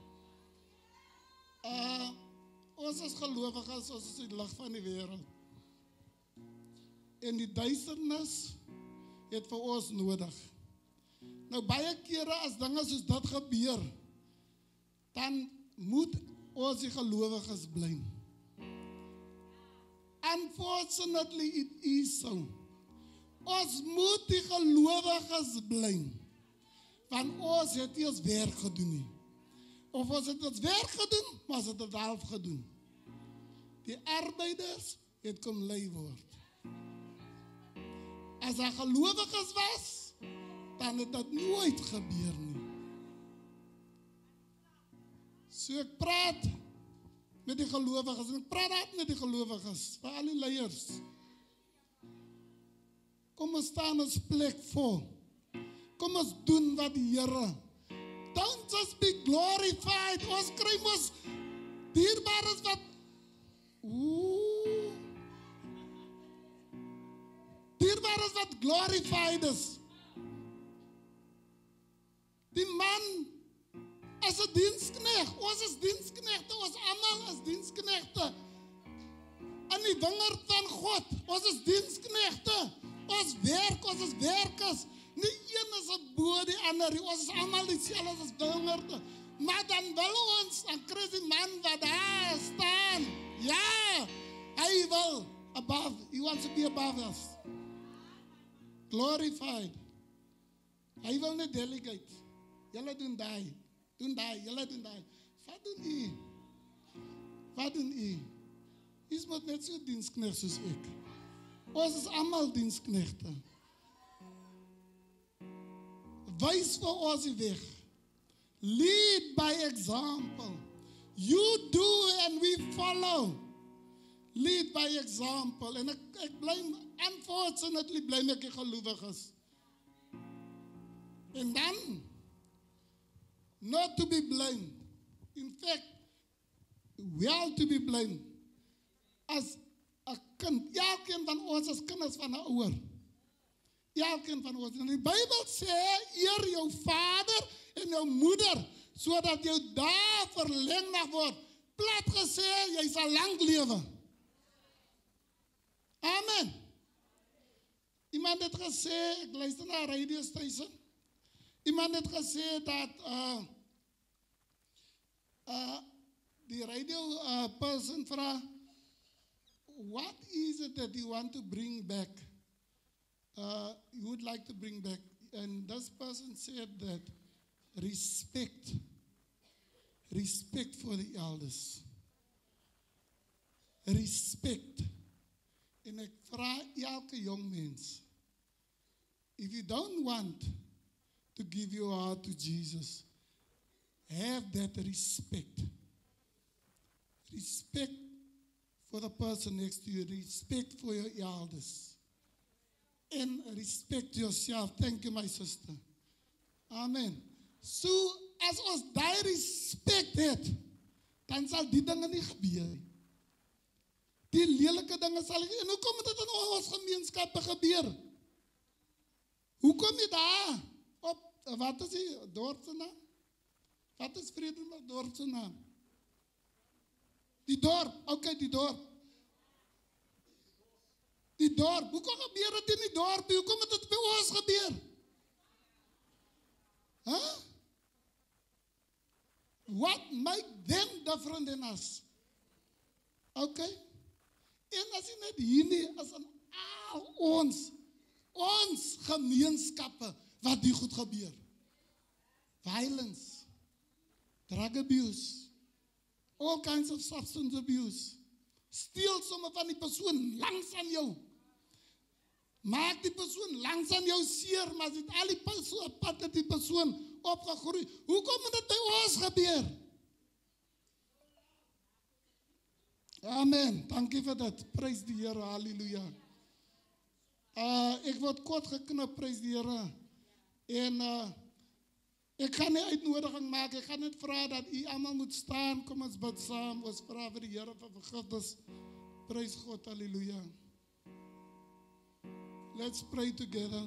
Uh, ons as gelowiges, ons is die lig van die wêreld. En die duisternis het vir ons nodig. Nou baie kere as dinge soos dit gebeur, dan moet ons die gelowiges bly. Unfortunately, it is so. Ons moet die gelowiges bly. Want ons het nie ons werk gedoen nie. Of ons het ons werk gedoen, maar ons het het half gedoen. Die arbeiders het kom lui word. As hy gelowiges was, dan het dit nooit gebeur nie. So ek praat met die gelowiges, en ek praat uit met die gelowiges, vir al die leiers. Kom ons staan ons plek voor. Kom ons doen wat die Here. Don't just be glorified. Ons kry mos dierbares wat Oeh. Dierbares wat glorified is. Die man is 'n diensknegt. Ons is diensknegte. Ons almal is diensknegte. In die wingerd van God. Ons is diensknegte. Ons werk, ons is werkers. Nie een is op bo die ander. Ons is almal dieselfde as wingerde. Maar dan wil ons, dan kry die man wat daar staan. Ja, hy wil above. He wants to be above us. Glorified. Hy wil nie delegate. Julle doen daai. Doen daai, julle doen daai. Wat doen u? Wat doen u? Is moet net so diensknegt soos ek. Ons is almal diensknegte. Wys vir ons die weg. Lead by example. You do and we follow. Lead by example. En ek, ek bly, unfortunately, bly ek die gelowiges. En dan, not to be blamed. In fact, well to be blamed. As a kind, elkeen van ons as kinders van 'n ouer. Elkeen van ons. En die Bybel sê, eer jou vader en jou moeder, sodat jou dae verleng mag word. Plat gesê, jy sal lank lewe. Amen. Iemand het gesê, ek luister na radio station. Iemand het gesê dat uh, uh, die radio uh, person vra, what is it that you want to bring back? Uh, you would like to bring back? And this person said that respect, respect for the elders. Respect. En ek vra elke jong mens, if you don't want to give your heart to Jesus, have that respect. Respect for the person next to you, respect for your elders, and respect yourself. Thank you, my sister. Amen. So, as ons daai respect het, dan sal die dinge nie gebeur nie. Die lelike dinge sal nie, en hoekom het dit in ons gemeenskappe gebeur? Hoekom jy daar op, wat is die dorp se naam? Wat is Vredenburg dorp se naam? Die dorp, oké, die dorp. Die dorp, hoekom gebeur dit in die dorp? Hoekom het dit by ons gebeur? Huh? What make them different than us? Okay? En as jy net hier nie, as in al ons, ons gemeenskappe, wat die goed gebeur. Violence, drug abuse, all kinds of substance abuse. Steel somme van die persoon langs aan jou. Maak die persoon langs aan jou seer, maar as dit al die persoon, pad het die persoon opgegroei. Hoekom het dit by ons gebeur? Amen, dankie vir dit. Prys die Here, halleluja. Uh, ek word kort geknip, prys die Here. En uh, ek gaan nie uitnodiging maak, ek gaan net vra dat u almal moet staan, kom ons bid saam, ons vra vir die Here vir vergifnis. Prys God, halleluja. Let's pray together.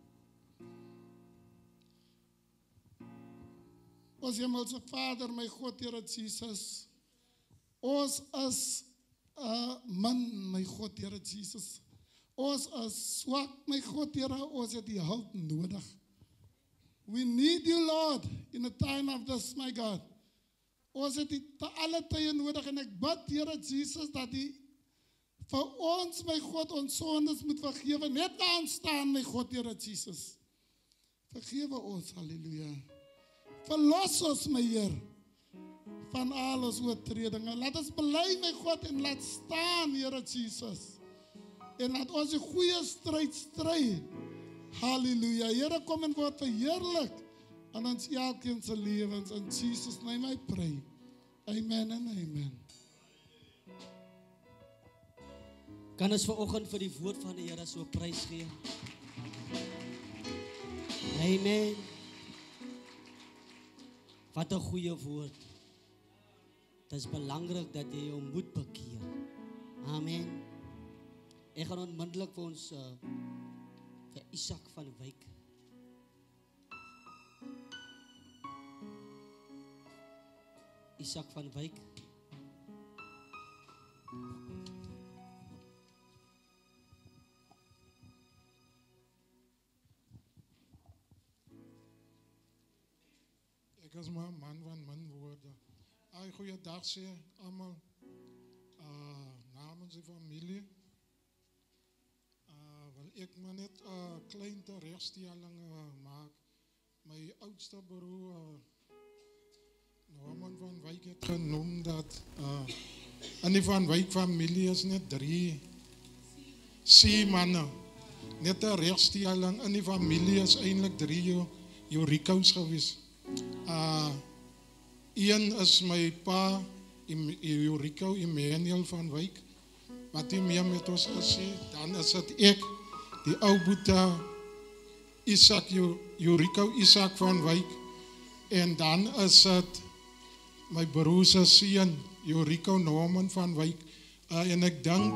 Ons hemelse Vader, my God, Here Jesus. Ons is uh, man, my God, Here Jesus. Ons is swak, my God, Here, ons het die hulp nodig. We need you, Lord, in a time of this, my God. Ons het die te alle tye nodig en ek bid, Here Jesus, dat die vir ons, my God, ons sondes moet vergewe. Net waar ons staan, my God, Here Jesus. Vergewe ons, halleluja. Verlos ons, my Heer, van al ons oortredinge. Laat ons bely, my God, en laat staan, Here Jesus. En laat ons die goeie stryd stry. Halleluja. Here, kom en word verheerlik aan ons elkeen se lewens. In Jesus' name I pray. Amen en amen. Kan ons vanoggend vir die woord van die Here so prys gee? Amen. Wat 'n goeie woord. Dit is belangrik dat jy jou moet bekeer. Amen. Ek gaan onmiddellik vir ons uh, vir Isak van Wyk. Isak van Wyk. Ek is maar 'n man van min woorde. Ai, goeiedag sê almal. Uh, namens die familie. Uh, wil ek maar net 'n uh, klein teregstelling uh, maak. My oudste broer, uh, Norman van Wyk, het genoem dat uh, in die Van Wyk familie is net drie seemanne. Net 'n regstelling, in die familie is eintlik drie Eurikaus gewees. Uh, een is my pa, Euriko Emmanuel van Wyk, wat hy meer met ons gesê. Dan is dit ek, die ou boete Isak, Euriko Isak van Wyk. En dan is dit my broer se seun, Euriko Norman van Wyk. Uh, en ek dink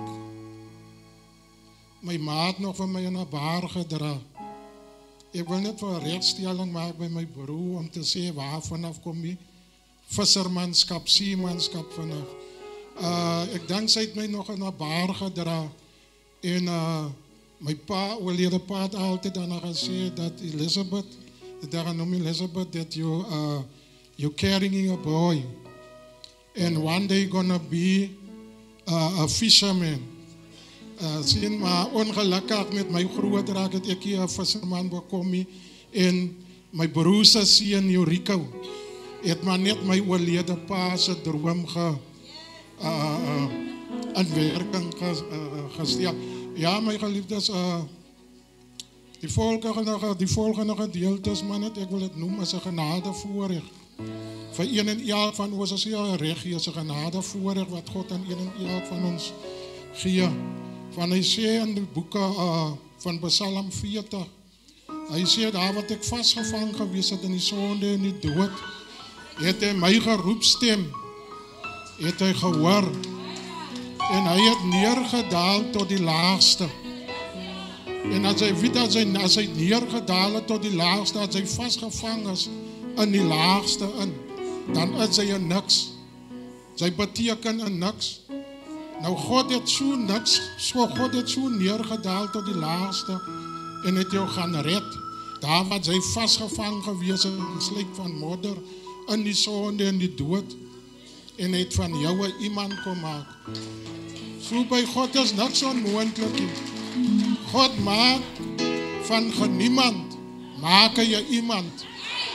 my ma het nog vir my in 'n baar gedra. Ek wil net vir 'n regstelling maak by my broer om te sê waar vanaf kom hy. Vissermanskap, seemanskap vanaf. Uh, ek dink sy het my nog in 'n baar gedra. En uh, my pa, oorlede pa het altyd dan gesê dat Elizabeth, daar genoem Elizabeth, that you, uh, you're carrying a boy. And one day gonna be uh, a fisherman. Uh, sien maar ongelukkig met my groot raak het ek hier 'n visserman bekom nie. En my broer se seun Euriko het maar net my oorlede pa se droom ge uh, in werking ges, uh, gestel. Ja, my geliefdes, uh, die volgende die volgende gedeeltes, man, net ek wil dit noem as 'n genade voorreg. Vir een en elk van ons is hier 'n reggie, as 'n genade voorreg wat God aan een en elk van ons gee. Van hy sê in die boeke uh, van Psalm veertig, hy sê daar wat ek vasgevang gewees het in die sonde en die dood, het hy my geroepstem, het hy gehoor, en hy het neergedaal tot die laagste. En as hy weet, as hy, as hy neergedaal het tot die laagste, as hy vasgevang is in die laagste in, dan is hy in niks. Sy beteken in niks. Nou God het so niks, so God het so neergedaal tot die laagste en het jou gaan red. Daar wat hy vasgevang gewees het in die slijk van modder, in die sonde en die dood, en het van jou 'n iemand kom maak. So by God is niks onmoontlik nie. God maak van geniemand, maak hy iemand.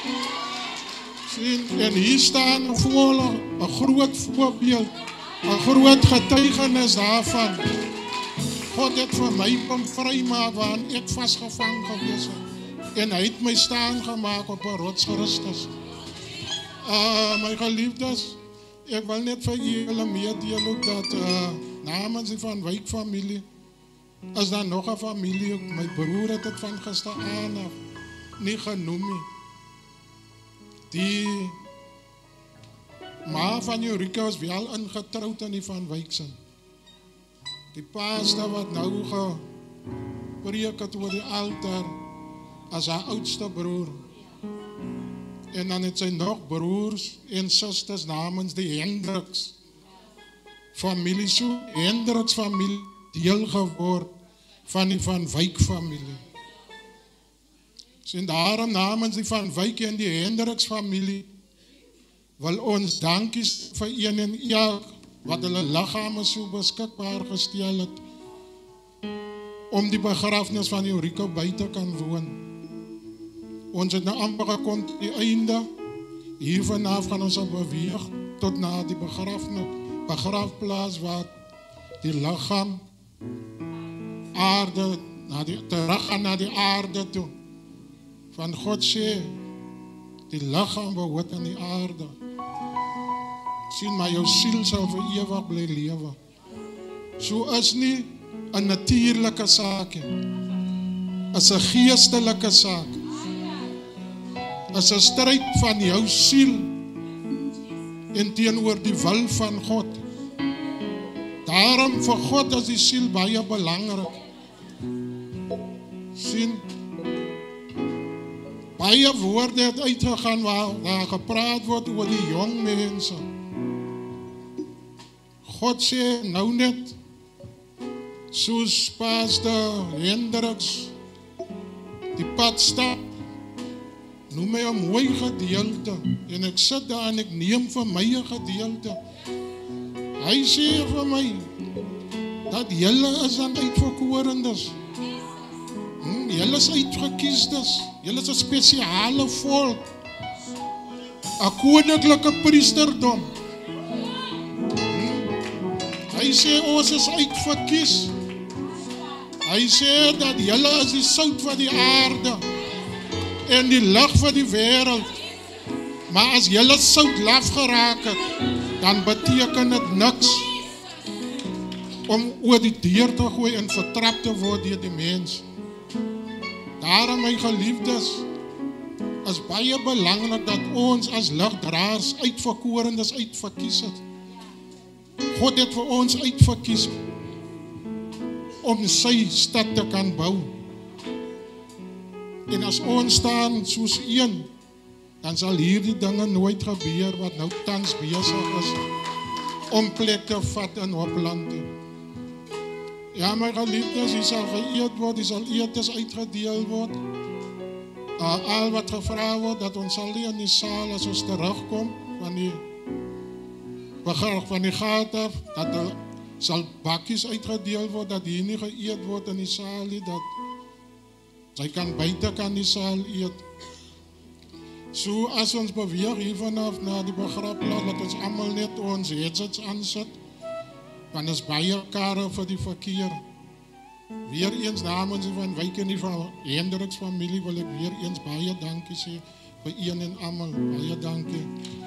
Sien, en hier staan 'n volle, 'n groot voorbeeld, 'n groot getuigenis daarvan. God het vir my kom vrymaak waarin ek vasgevang gewees het. En hy het my staan gemaak op 'n rots Christus. Uh, my geliefdes, ek wil net vir julle meedeel ook dat uh, namens die Van Wyk familie, is daar nog 'n familie, my broer het dit van gister aan af nie genoem nie. Die ma van Eurika is wel ingetroud in die Van Wykse. Die paaste wat nou ge, gepreek het oor die altaar as haar oudste broer. En dan het sy nog broers en susters namens die Hendriks familie, so Hendriks familie deel geword van die Van Wyk familie. En daarom namens die Van Wyk en die Hendriks familie wil ons dankies vir een en elk wat hulle liggame so beskikbaar gestel het om die begrafnis van Rico by te kan woon. Ons het nou amper gekom tot die einde. Hier vanaf gaan ons op beweeg tot na die begrafnis, begrafplaas waar die lichaam aarde, na die, terug gaan na die aarde toe. Van God sê, die lichaam behoort aan die aarde. Sien, maar jou siel sal vir ewig bly lewe. So is nie 'n natuurlike saak nie. Is 'n geestelike saak. Is 'n stryd van jou siel en teenoor die wil van God. Daarom vir God is die siel baie belangrik. Sien, baie woorde het uitgegaan waar daar gepraat word oor die jong mense. God sê nou net, soos Pastor Hendriks die pad stap, noem my 'n mooi gedeelte, en ek sit daar en ek neem vir my 'n gedeelte. Hy sê vir my, dat julle is aan uitverkorendes. Hmm, julle is uitgekiesdes, julle is 'n spesiale volk, 'n koninklike priesterdom. Hy sê ons is uitverkies. Hy sê dat julle is die sout van die aarde en die lig van die wêreld. Maar as julle sout laf geraak het, dan beteken dit niks om oor die deur te gooi en vertrap te word deur die mens. Daarom, my geliefdes, is baie belangrik dat ons as ligdraers uitverkorendes uitverkies het. God het vir ons uitverkies om sy stad te kan bou. En as ons staan soos een, dan sal hierdie dinge nooit gebeur wat nou tans besig is om plek te vat in Hopeland. Ja, my geliefdes, die sal geëet word, die sal etes uitgedeel word. Uh, al wat gevra word, dat ons sal nie in die saal as ons terugkom van die begraf van die gaat af, dat er sal bakkies uitgedeel word, dat hier nie geëet word in die saal nie, dat sy kan buite kan die saal eet. So as ons beweeg hier vanaf na die begrafplaas, dat ons allemaal net ons headsets aansit, want is baie karre vir die verkeer. Weer eens namens van Wyk en die van Hendriks familie wil ek weer eens baie dankie sê vir een en almal. Baie dankie.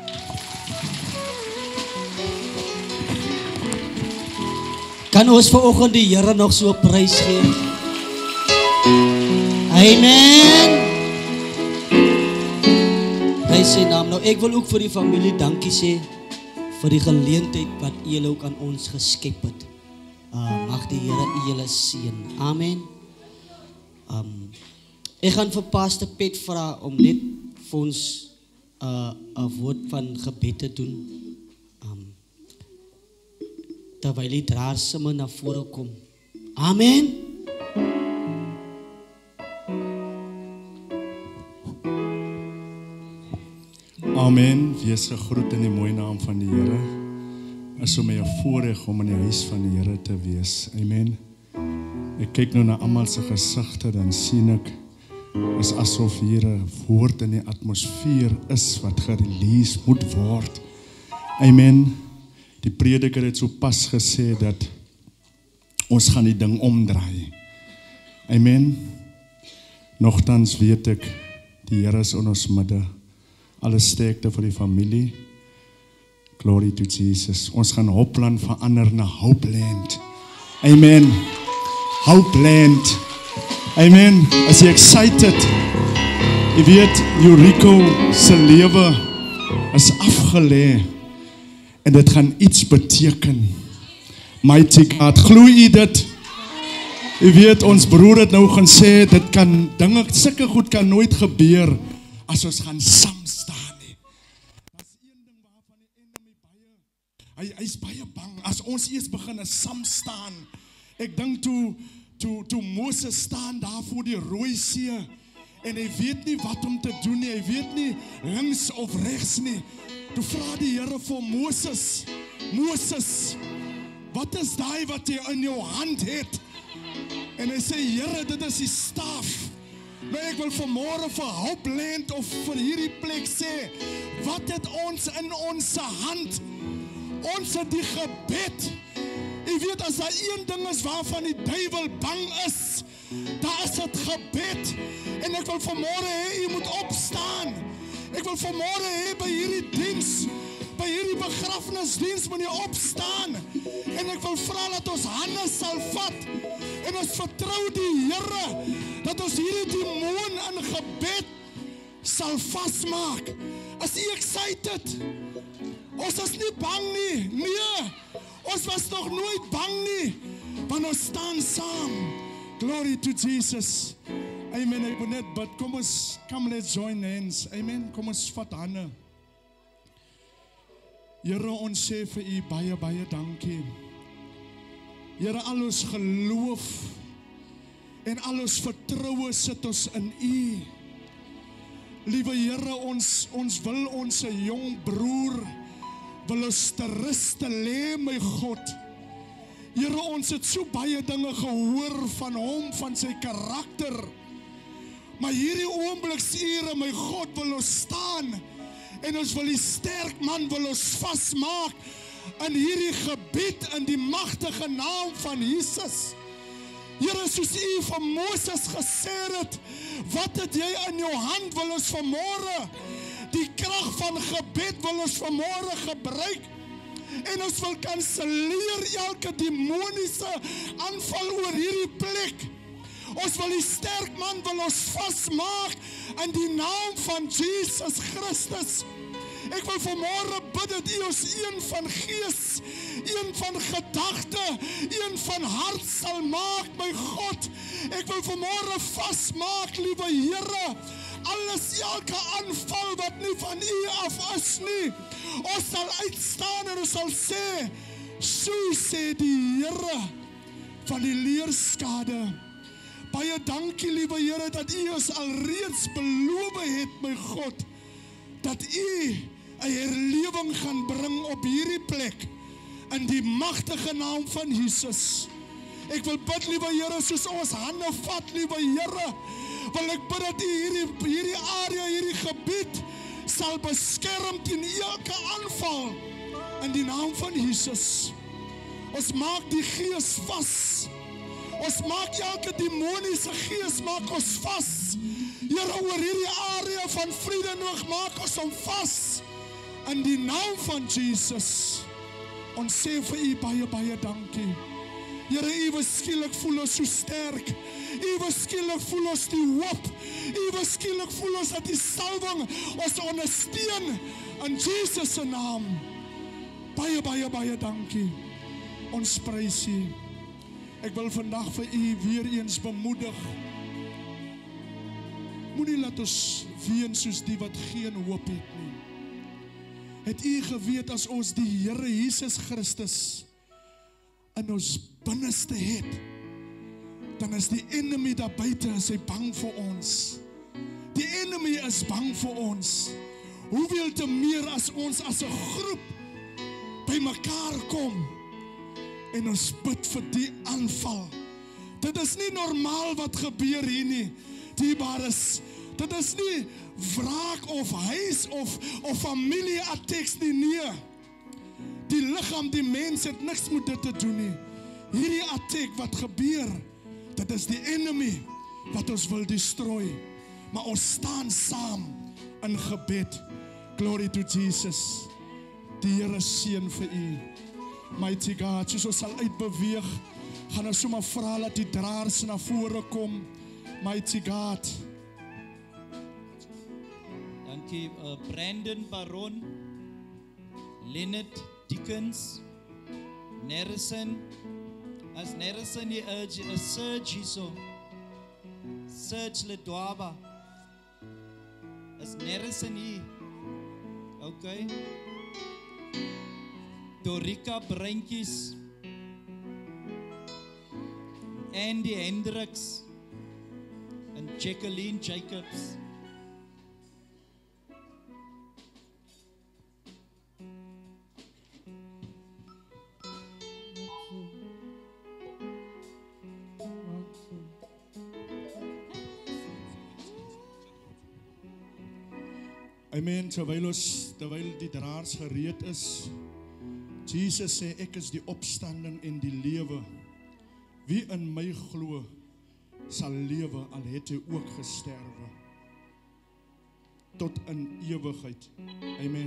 Kan ons vanoggend die Here nog so prys gee? Amen. Hy sê naam. Nou ek wil ook vir die familie dankie sê vir die geleentheid wat julle ook aan ons geskep het. Uh, mag die Here julle seën. Amen. Um, ek gaan vir Pastor Pet vra om net vir ons 'n uh, woord van gebed te doen. Um, terwyl die draers sommer na vore kom. Amen. Amen. Wees gegroet in die mooi naam van die Here. Is om my 'n voorreg om in die huis van die Here te wees. Amen. Ek kyk nou na almal se gesigte, dan sien ek is asof hier 'n woord in die atmosfeer is wat gerelease moet word. Amen. Die prediker het so pas gesê dat ons gaan die ding omdraai. Amen. Nogtans weet ek die Here is in ons midde. Alle sterkte vir die familie. Glory to Jesus. Ons gaan Hopeland verander na Hopeland. Amen. Hopeland. Amen. Is jy excited? Jy weet, Rico se lewe is afgelê en dit gaan iets beteken. Mighty God, glo jy dit? Jy weet, ons broer het nou gaan sê, dit kan, dinge, sulke goed kan nooit gebeur, as ons gaan saam staan nie. Dat is een ding waarvan die enemy baie, hy, hy is baie bang, as ons eers begin saam staan. Ek dink toe, toe, toe Moses staan daar voor die Rooi See, en hy weet nie wat om te doen nie, hy weet nie links of regs nie. Toe vra die Here vir Moses, Moses, wat is daai wat jy in jou hand het? En hy sê, Here, dit is die staf. Nou ek wil vanmôre vir Hopeland of vir hierdie plek sê, wat het ons in ons hand? Ons het die gebed. Jy weet, as daar een ding is waarvan die duiwel bang is, daar is het gebed. En ek wil vanmôre hê, jy moet opstaan. Ek wil vanmôre hê, by hierdie diens, by hierdie begrafnisdiens moet jy opstaan. En ek wil vra dat ons hande sal vat. En ons vertrou die Here, dat ons hierdie demoon in gebed sal vasmaak. Is jy excited? Ons is nie bang nie. Nee, ons was nog nooit bang nie. Want ons staan saam. Glory to Jesus. Amen, ek moet net bid. Kom ons, come let's join hands. Amen, kom ons vat hande. Here, ons sê vir u baie, baie dankie. Here, al ons geloof en al ons vertroue sit ons in u. Liewe Here, ons, ons wil ons jong broer, wil ons te ruste lê, my God. Here, ons het so baie dinge gehoor van hom, van sy karakter. Maar hierdie oombliksure, my God, wil ons staan. En ons wil die sterk man, wil ons vasmaak in hierdie gebied, in die magtige naam van Jesus. Here, soos u van Moses gesê het, wat het jy in jou hand, wil ons vanmôre, die krag van gebed wil ons vanmôre gebruik, en ons wil kanselleer elke demoniese aanval oor hierdie plek. Ons wil die sterk man, wil ons vasmaak in die naam van Jesus Christus. Ek wil vanmôre bid dat u ons een van gees, een van gedagte, een van hart sal maak, my God. Ek wil vanmôre vasmaak, liewe Here, alles, elke aanval wat nie van u af is nie. Ons sal uitstaan en ons sal sê, so sê die Here van die leerskade. Baie dankie, liewe Here, dat u ons alreeds beloof het, my God, dat u 'n herlewing gaan bring op hierdie plek, in die magtige naam van Jesus. Ek wil bid, liewe Here, soos ons hande vat, liewe Here, wil ek bid dat u hierdie, hierdie area, hierdie gebied, sal beskerm teen elke aanval, in die naam van Jesus. Ons maak die gees vas. Ons maak elke demoniese gees, maak ons vas. Here, oor hierdie area van Vredenburg, maak ons hom vas. In die naam van Jesus. Ons sê vir u baie, baie dankie. Here, u skielik voel ons so sterk. U skielik voel ons die hoop. U skielik voel ons dat die salwing ons ondersteun. In Jesus se naam. Baie, baie, baie dankie. Ons prys u. Ek wil vandag vir u weer eens bemoedig. Moenie laat ons ween soos die wat geen hoop het nie. Het u geweet as ons die Here Jesus Christus in ons binneste het, dan is die enemy daar buite, is hy bang vir ons. Die enemy is bang vir ons. Hoeveel te meer as ons as 'n groep by mekaar kom en ons bid vir die aanval. Dit is nie normaal wat gebeur hier nie. Dierbares, dit is nie wraak of huis of, of familie attacks nie, nee. Die liggaam, die mens het niks met dit te doen nie. Hierdie attack wat gebeur, dit is die enemy wat ons wil destroy. Maar ons staan saam in gebed. Glory to Jesus. Die Here seën vir u. Mighty God, soos ons sal uitbeweeg, gaan ons sommer vra dat die draers na vore kom. Mighty God. Dankie, uh, Brandon Baron, Leonard Dickens, Nerison, As nergens in die urge, 'n surge hierso. Surge Ledwaba. As nergens in hier. Okay. Dorika Breintjies. Andy Hendricks. En Jacqueline Jacobs. Amen, terwyl ons, terwyl die draers gereed is, Jesus sê, ek is die opstanding en die lewe. Wie in my glo, sal lewe, al het hy ook gesterwe. Tot in ewigheid. Amen.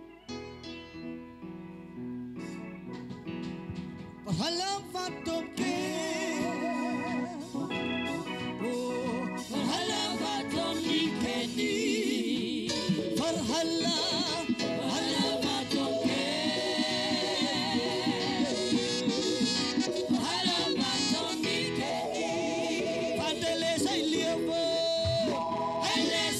Hulle wat hom ken, oh, hulle wat hom nie ken nie, vir hulle, hulle wat hom ken, hulle wat hom nie ken nie, want hulle is sy lewe, hulle is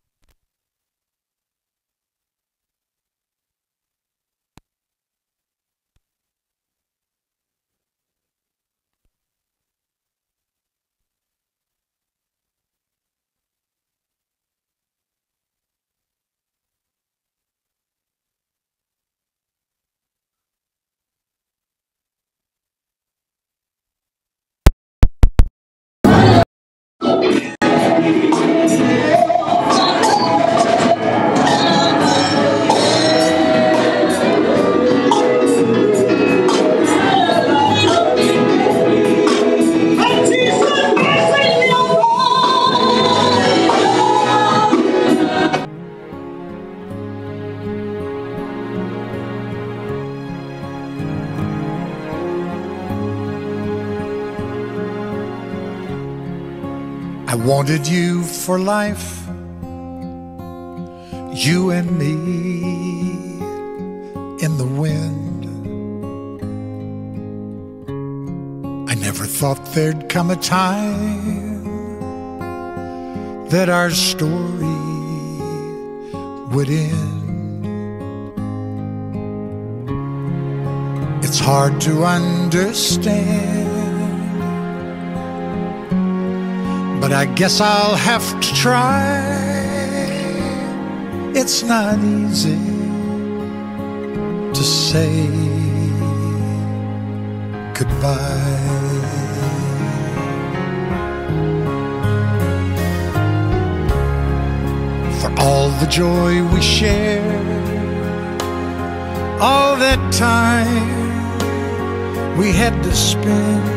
I wanted you for life, you and me in the wind. I never thought there'd come a time that our story would end. It's hard to understand, but I guess I'll have to try. It's not easy to say goodbye. For all the joy we shared, all that time we had to spend